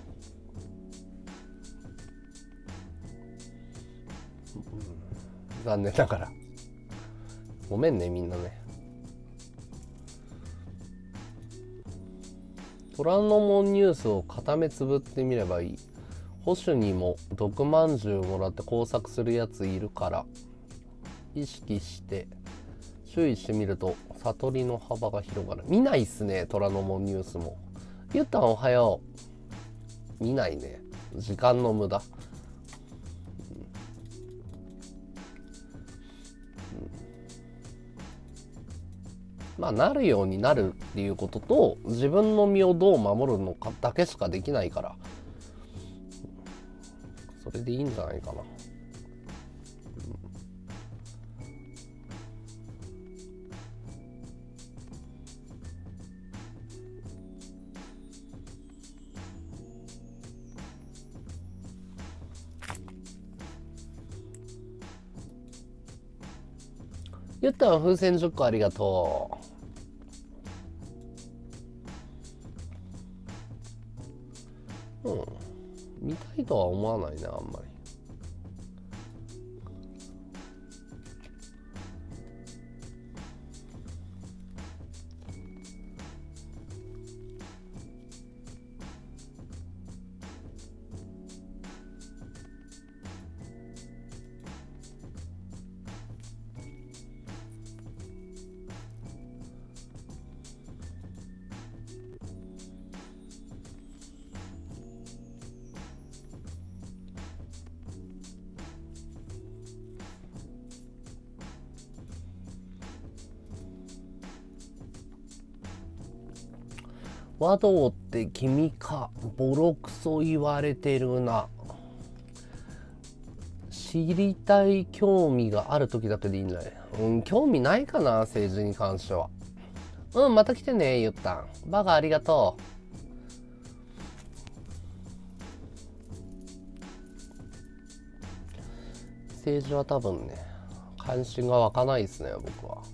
残念ながら。ごめんね、みんなね。虎ノ門ニュースを片目つぶってみればいい。保守にも毒まんじゅうもらって工作するやついるから、意識して注意してみると悟りの幅が広がる。見ないっすね、虎ノ門ニュースも。ゆったんおはよう。見ないね、時間の無駄。まあなるようになるっていうことと、自分の身をどう守るのかだけしかできないから、それでいいんじゃないかな。ゆったん風船10個ありがとう。見たいとは思わないね、あんまり。 和道って君か、ボロクソ言われてるな。知りたい興味がある時だけでいいんじゃない？興味ないかな、政治に関しては。また来てね、ゆったん。バカありがとう。政治は多分ね、関心が湧かないですね、僕は。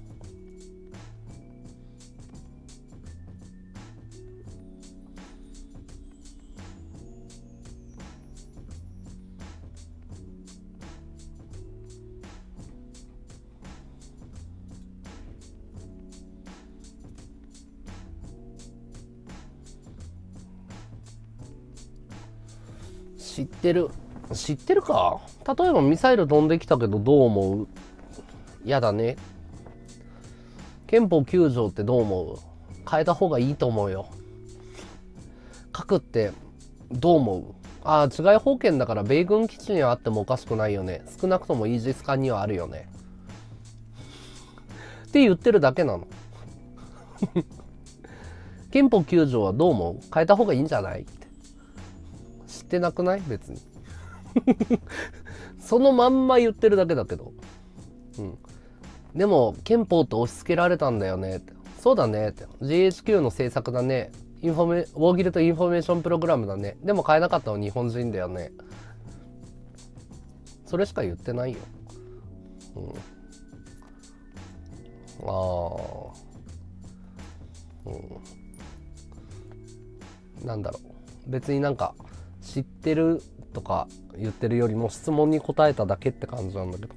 知ってるか？例えばミサイル飛んできたけどどう思う？やだね。憲法9条ってどう思う？変えた方がいいと思うよ。核ってどう思う？治外法権だから米軍基地にはあってもおかしくないよね。少なくともイージス艦にはあるよね。って言ってるだけなの。憲法9条はどう思う？変えた方がいいんじゃない？って知ってなくない？別に。そのまんま言ってるだけだけど。でも憲法って押し付けられたんだよねって。そうだねって。GHQ の政策だね。ウォーギルとインフォメーションプログラムだね。でも変えなかったの日本人だよね。それしか言ってないよ。なんだろう。別になんか知ってるとか言ってるよりも質問に答えただけって感じなんだけど。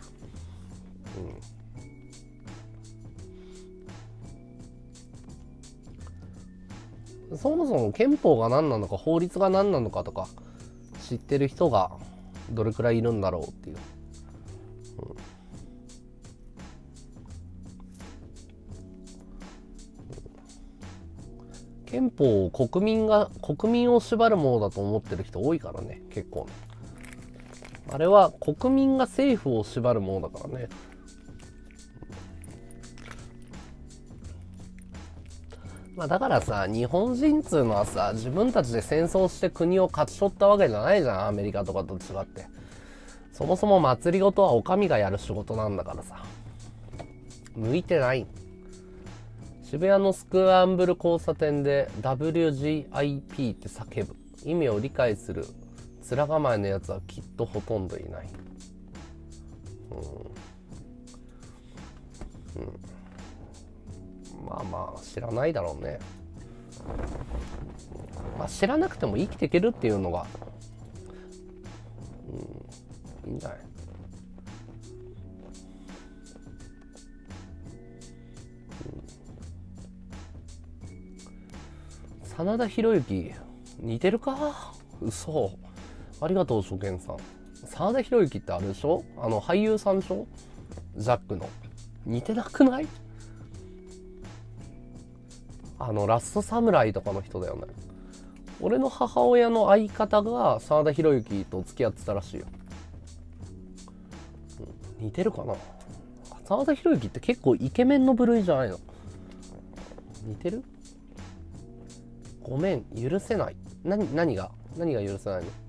そもそも憲法が何なのか法律が何なのかとか知ってる人がどれくらいいるんだろうっていう。憲法を国民を縛るものだと思ってる人多いからね、結構ね。あれは国民が政府を縛るものだからね。だからさ、日本人っつうのはさ、自分たちで戦争して国を勝ち取ったわけじゃないじゃん、アメリカとかと違って。そもそも祭りごとはお上がやる仕事なんだからさ。向いてない。渋谷のスクランブル交差点で WGIP って叫ぶ。意味を理解する面構えのやつはきっとほとんどいない。まあ知らないだろうね。知らなくても生きていけるっていうのがいいんじゃない？真田広之似てるか？嘘。ありがとう初見さん。真田広之ってあれでしょ？俳優さんでしょ？ジャックの。似てなくない？ラストサムライとかの人だよね。俺の母親の相方が真田広之と付き合ってたらしいよ。似てるかな？真田広之って結構イケメンの部類じゃないの？似てる？ごめん、許せない。何が許せないの？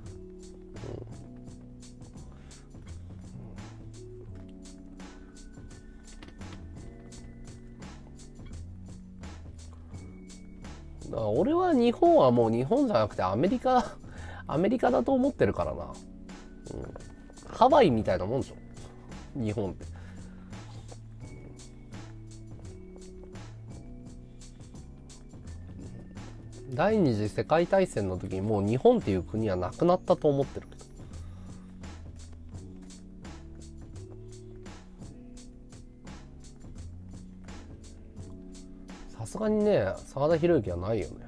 だから俺は日本はもう日本じゃなくてアメリカだと思ってるからな。ハワイみたいなもんでしょ、日本って。第二次世界大戦の時にもう日本っていう国はなくなったと思ってるけど。さすがにね、真田広之はないよね。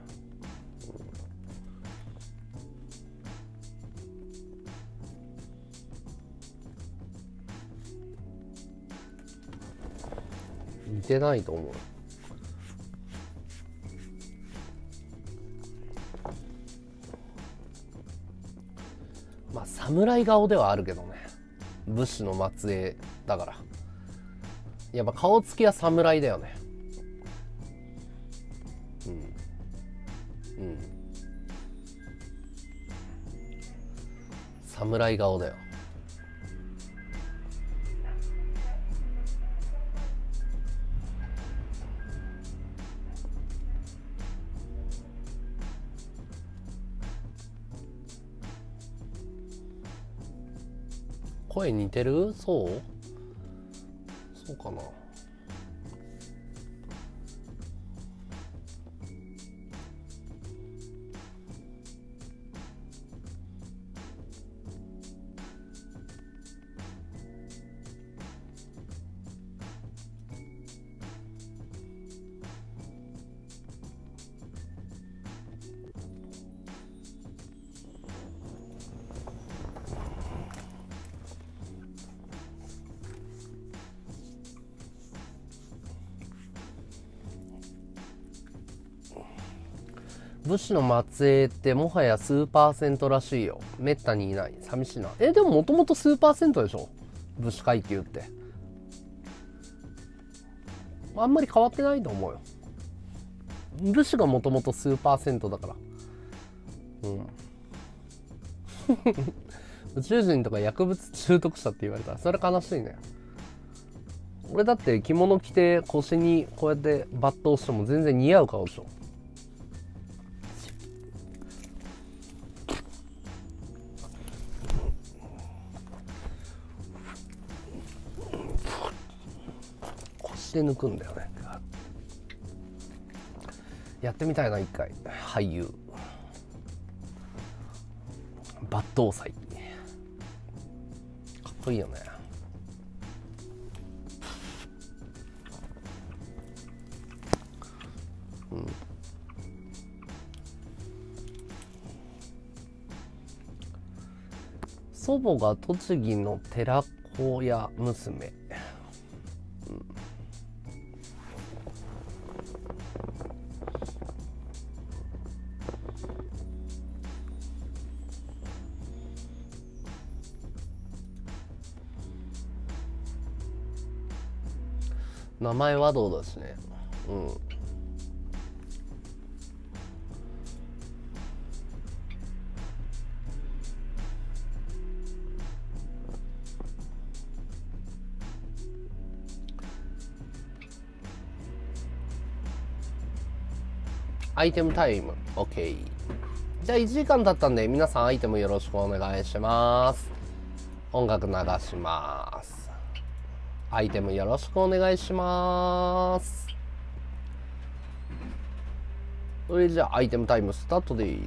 似てないと思う。侍顔ではあるけどね。武士の末裔だから。やっぱ顔つきは侍だよね。 うん侍顔だよ。声似てる？そうかな。武士の末裔ってもはや数パーセントらしいよ。めったにいない。寂しいな。でももともと数パーセントでしょ、武士階級って。あんまり変わってないと思うよ。武士がもともと数パーセントだから。宇宙人とか薬物中毒者って言われたらそれ悲しいね。俺だって着物着て腰にこうやってバットをしても全然似合う顔でしょ。腰で抜くんだよね。やってみたいな、一回。俳優抜刀斎かっこいいよね。祖母が栃木の寺子屋娘。名前はどうだしね。アイテムタイム OK。 じゃあ1時間経ったんで皆さんアイテムよろしくお願いします。音楽流します。アイテムよろしくお願いします。それじゃあアイテムタイムスタートです。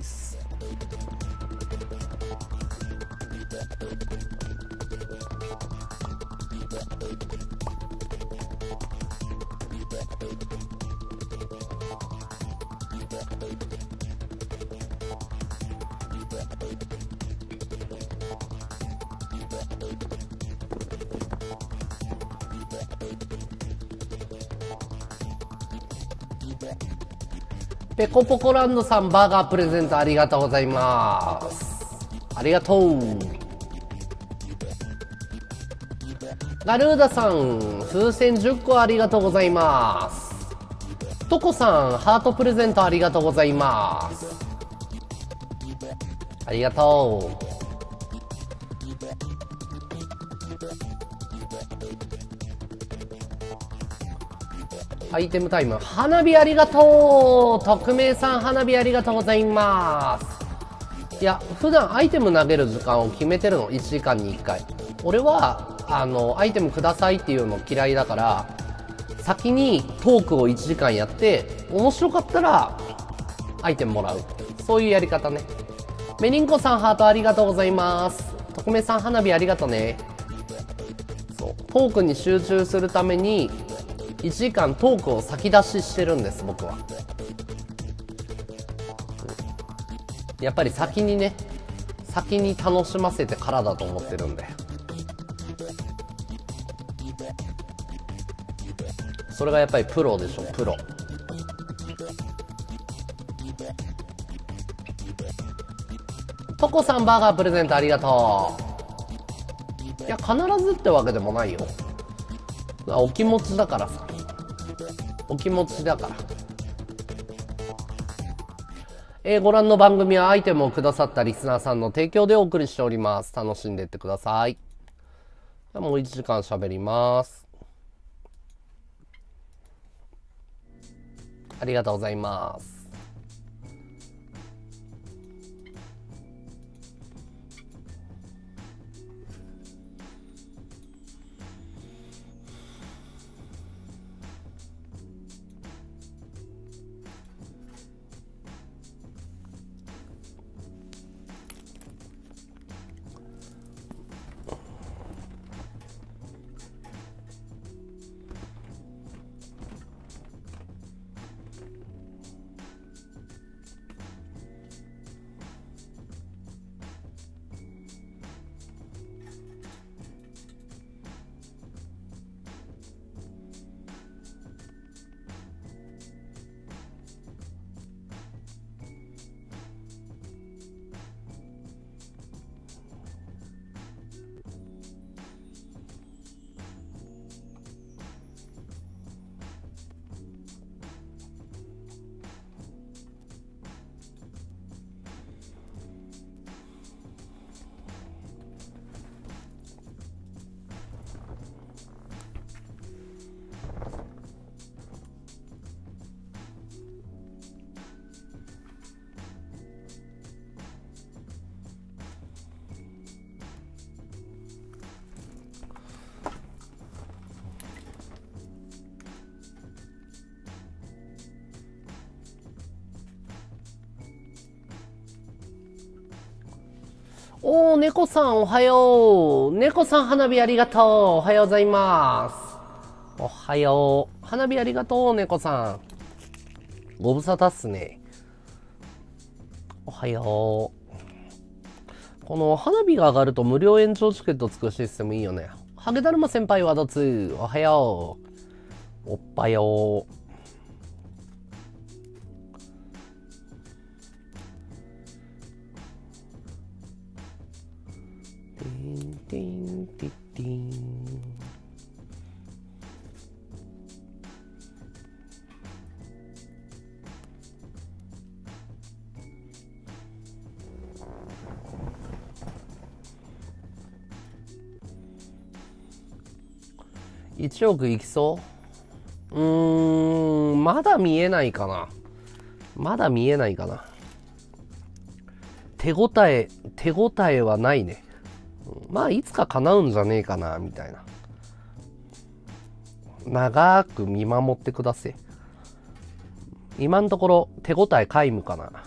ペコポコランドさん、バーガープレゼントありがとうございます。ありがとう。ガルーダさん、風船10個ありがとうございます。トコさん、ハートプレゼントありがとうございます。ありがとう。アイテムタイム、花火ありがとう。匿名さん、花火ありがとうございます。いや、普段アイテム投げる時間を決めてるの。1時間に1回。俺はアイテムくださいっていうの嫌いだから、先にトークを1時間やって面白かったらアイテムもらう。そういうやり方ね。メリンコさん、ハートありがとうございます。匿名さん、花火ありがとうね。そう、トークに集中するために1時間トークを先出ししてるんです、僕は。やっぱり先に楽しませてからだと思ってるんで。それがやっぱりプロでしょ、プロ。トコさん、バーガープレゼントありがとう。いや、必ずってわけでもないよ。お気持ちだからさ。お気持ちだから。 ご覧の番組はアイテムをくださったリスナーさんの提供でお送りしております。楽しんでいってください。もう1時間喋ります。ありがとうございます。おー、猫さんおはよう。猫さん花火ありがとう。おはようございます。おはよう。花火ありがとう、猫さん。ご無沙汰っすね。おはよう。この花火が上がると無料延長チケットつくシステムいいよね。ハゲだるま先輩はどつ。おはよう。おっぱよー。ティンティティン。1億いきそう？まだ見えないかな。まだ見えないかな。手応えはないね。まあいつか叶うんじゃねえかなみたいな。長く見守ってください。今のところ手応え皆無かな。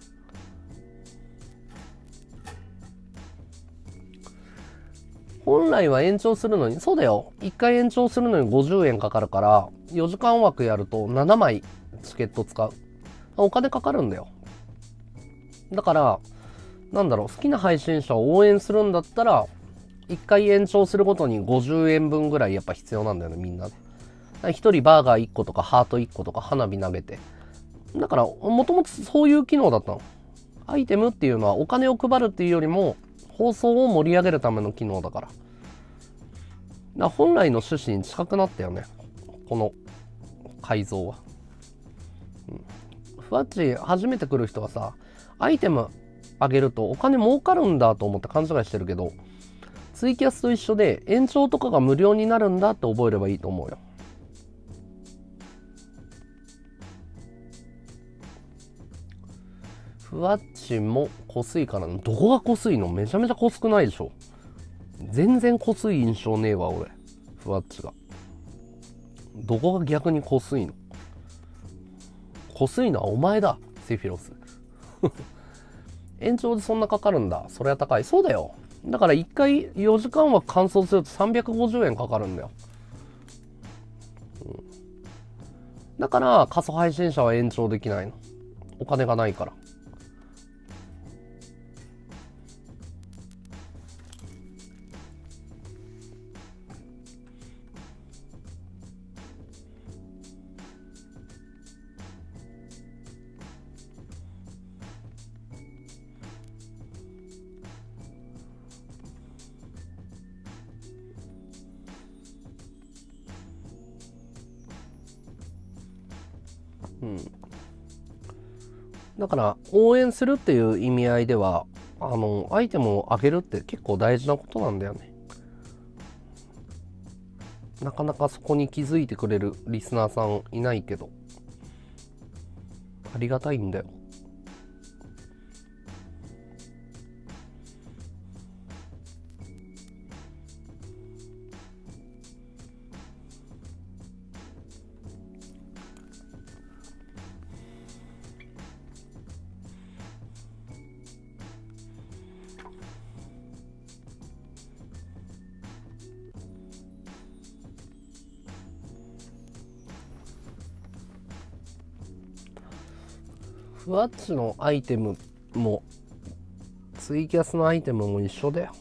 本来は延長するのに、そうだよ。1回延長するのに50円かかるから、4時間枠やると7枚チケット使う。お金かかるんだよ。だから、なんだろう、好きな配信者を応援するんだったら、1回延長するごとに50円分ぐらいやっぱ必要なんだよね、みんなで。1人バーガー1個とかハート1個とか花火投げて。だから、もともとそういう機能だったの。アイテムっていうのはお金を配るっていうよりも、放送を盛り上げるための機能だから。本来の趣旨に近くなったよね。この改造は。ふわっち初めて来る人はさ、アイテムあげるとお金儲かるんだと思って勘違いしてるけど、ツイキャスと一緒で延長とかが無料になるんだって覚えればいいと思うよ。ふわっちも濃すいからな。どこが濃すいの？めちゃめちゃ濃くないでしょ。全然濃すい印象ねえわ俺。ふわっちが。どこが逆に濃すいの？濃すいのはお前だ、セフィロス。延長でそんなかかるんだ。それは高い。そうだよ。だから1回4時間は完走すると350円かかるんだよ。だから過疎配信者は延長できないの。お金がないから。 だから応援するっていう意味合いではアイテムを上げるって結構大事なことなんだよね。なかなかそこに気づいてくれるリスナーさんいないけど、ありがたいんだよ。ふわっちのアイテムもツイキャスのアイテムも一緒だよ。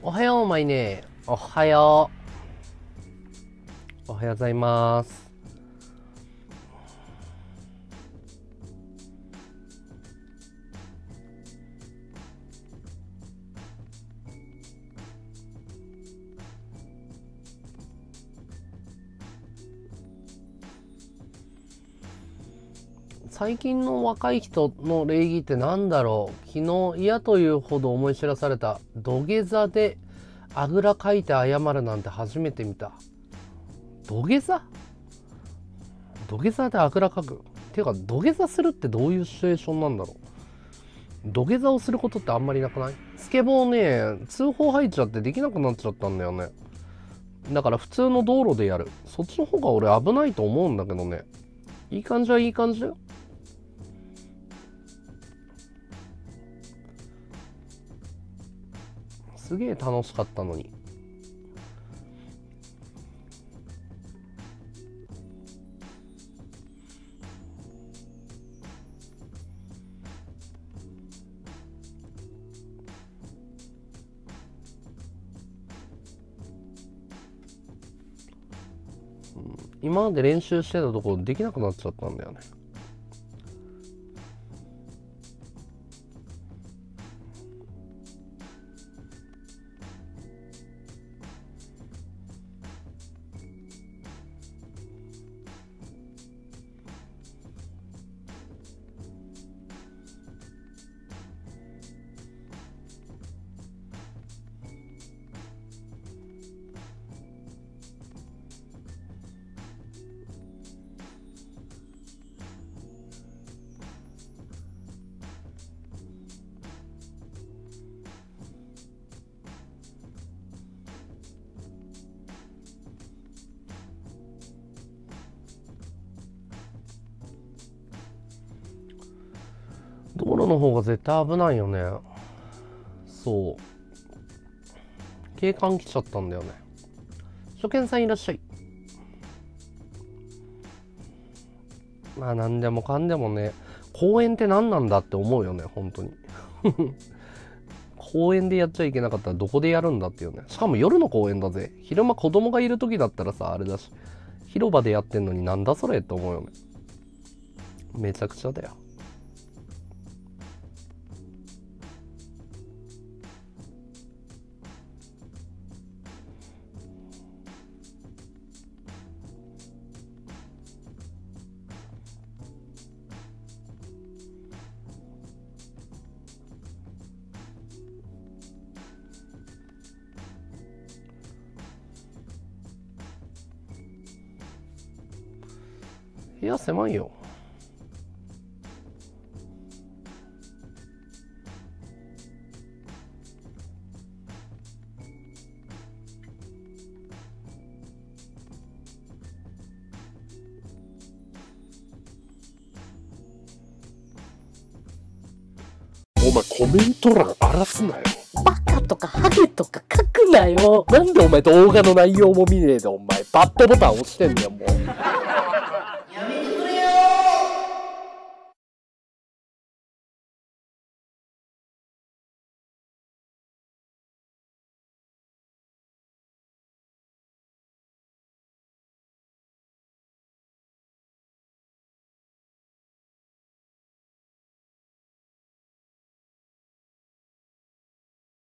おはよう、まいね。おはよう。おはようございます。最近の若い人の礼儀ってなんだろう。昨日嫌というほど思い知らされた。土下座であぐらかいて謝るなんて初めて見た。土下座であぐらかく。ていうか土下座するってどういうシチュエーションなんだろう。土下座をすることってあんまりなくない？スケボーね、通報入っちゃってできなくなっちゃったんだよね。だから普通の道路でやる。そっちの方が俺危ないと思うんだけどね。いい感じはいい感じだよ。すげえ楽しかったのに。今まで練習してたところできなくなっちゃったんだよね。道路の方が絶対危ないよね。そう。警官来ちゃったんだよね。初見さんいらっしゃい。まあ何でもかんでもね、公園って何なんだって思うよね、本当に。公園でやっちゃいけなかったらどこでやるんだっていうね。しかも夜の公園だぜ。昼間子供がいる時だったらさ、あれだし。広場でやってんのになんだそれって思うよね。めちゃくちゃだよ。部屋狭いよ。お前コメント欄荒らすなよ。バカとかハゲとか書くなよ。なんでお前動画の内容も見ねえでお前バッドボタン押してんだよもう。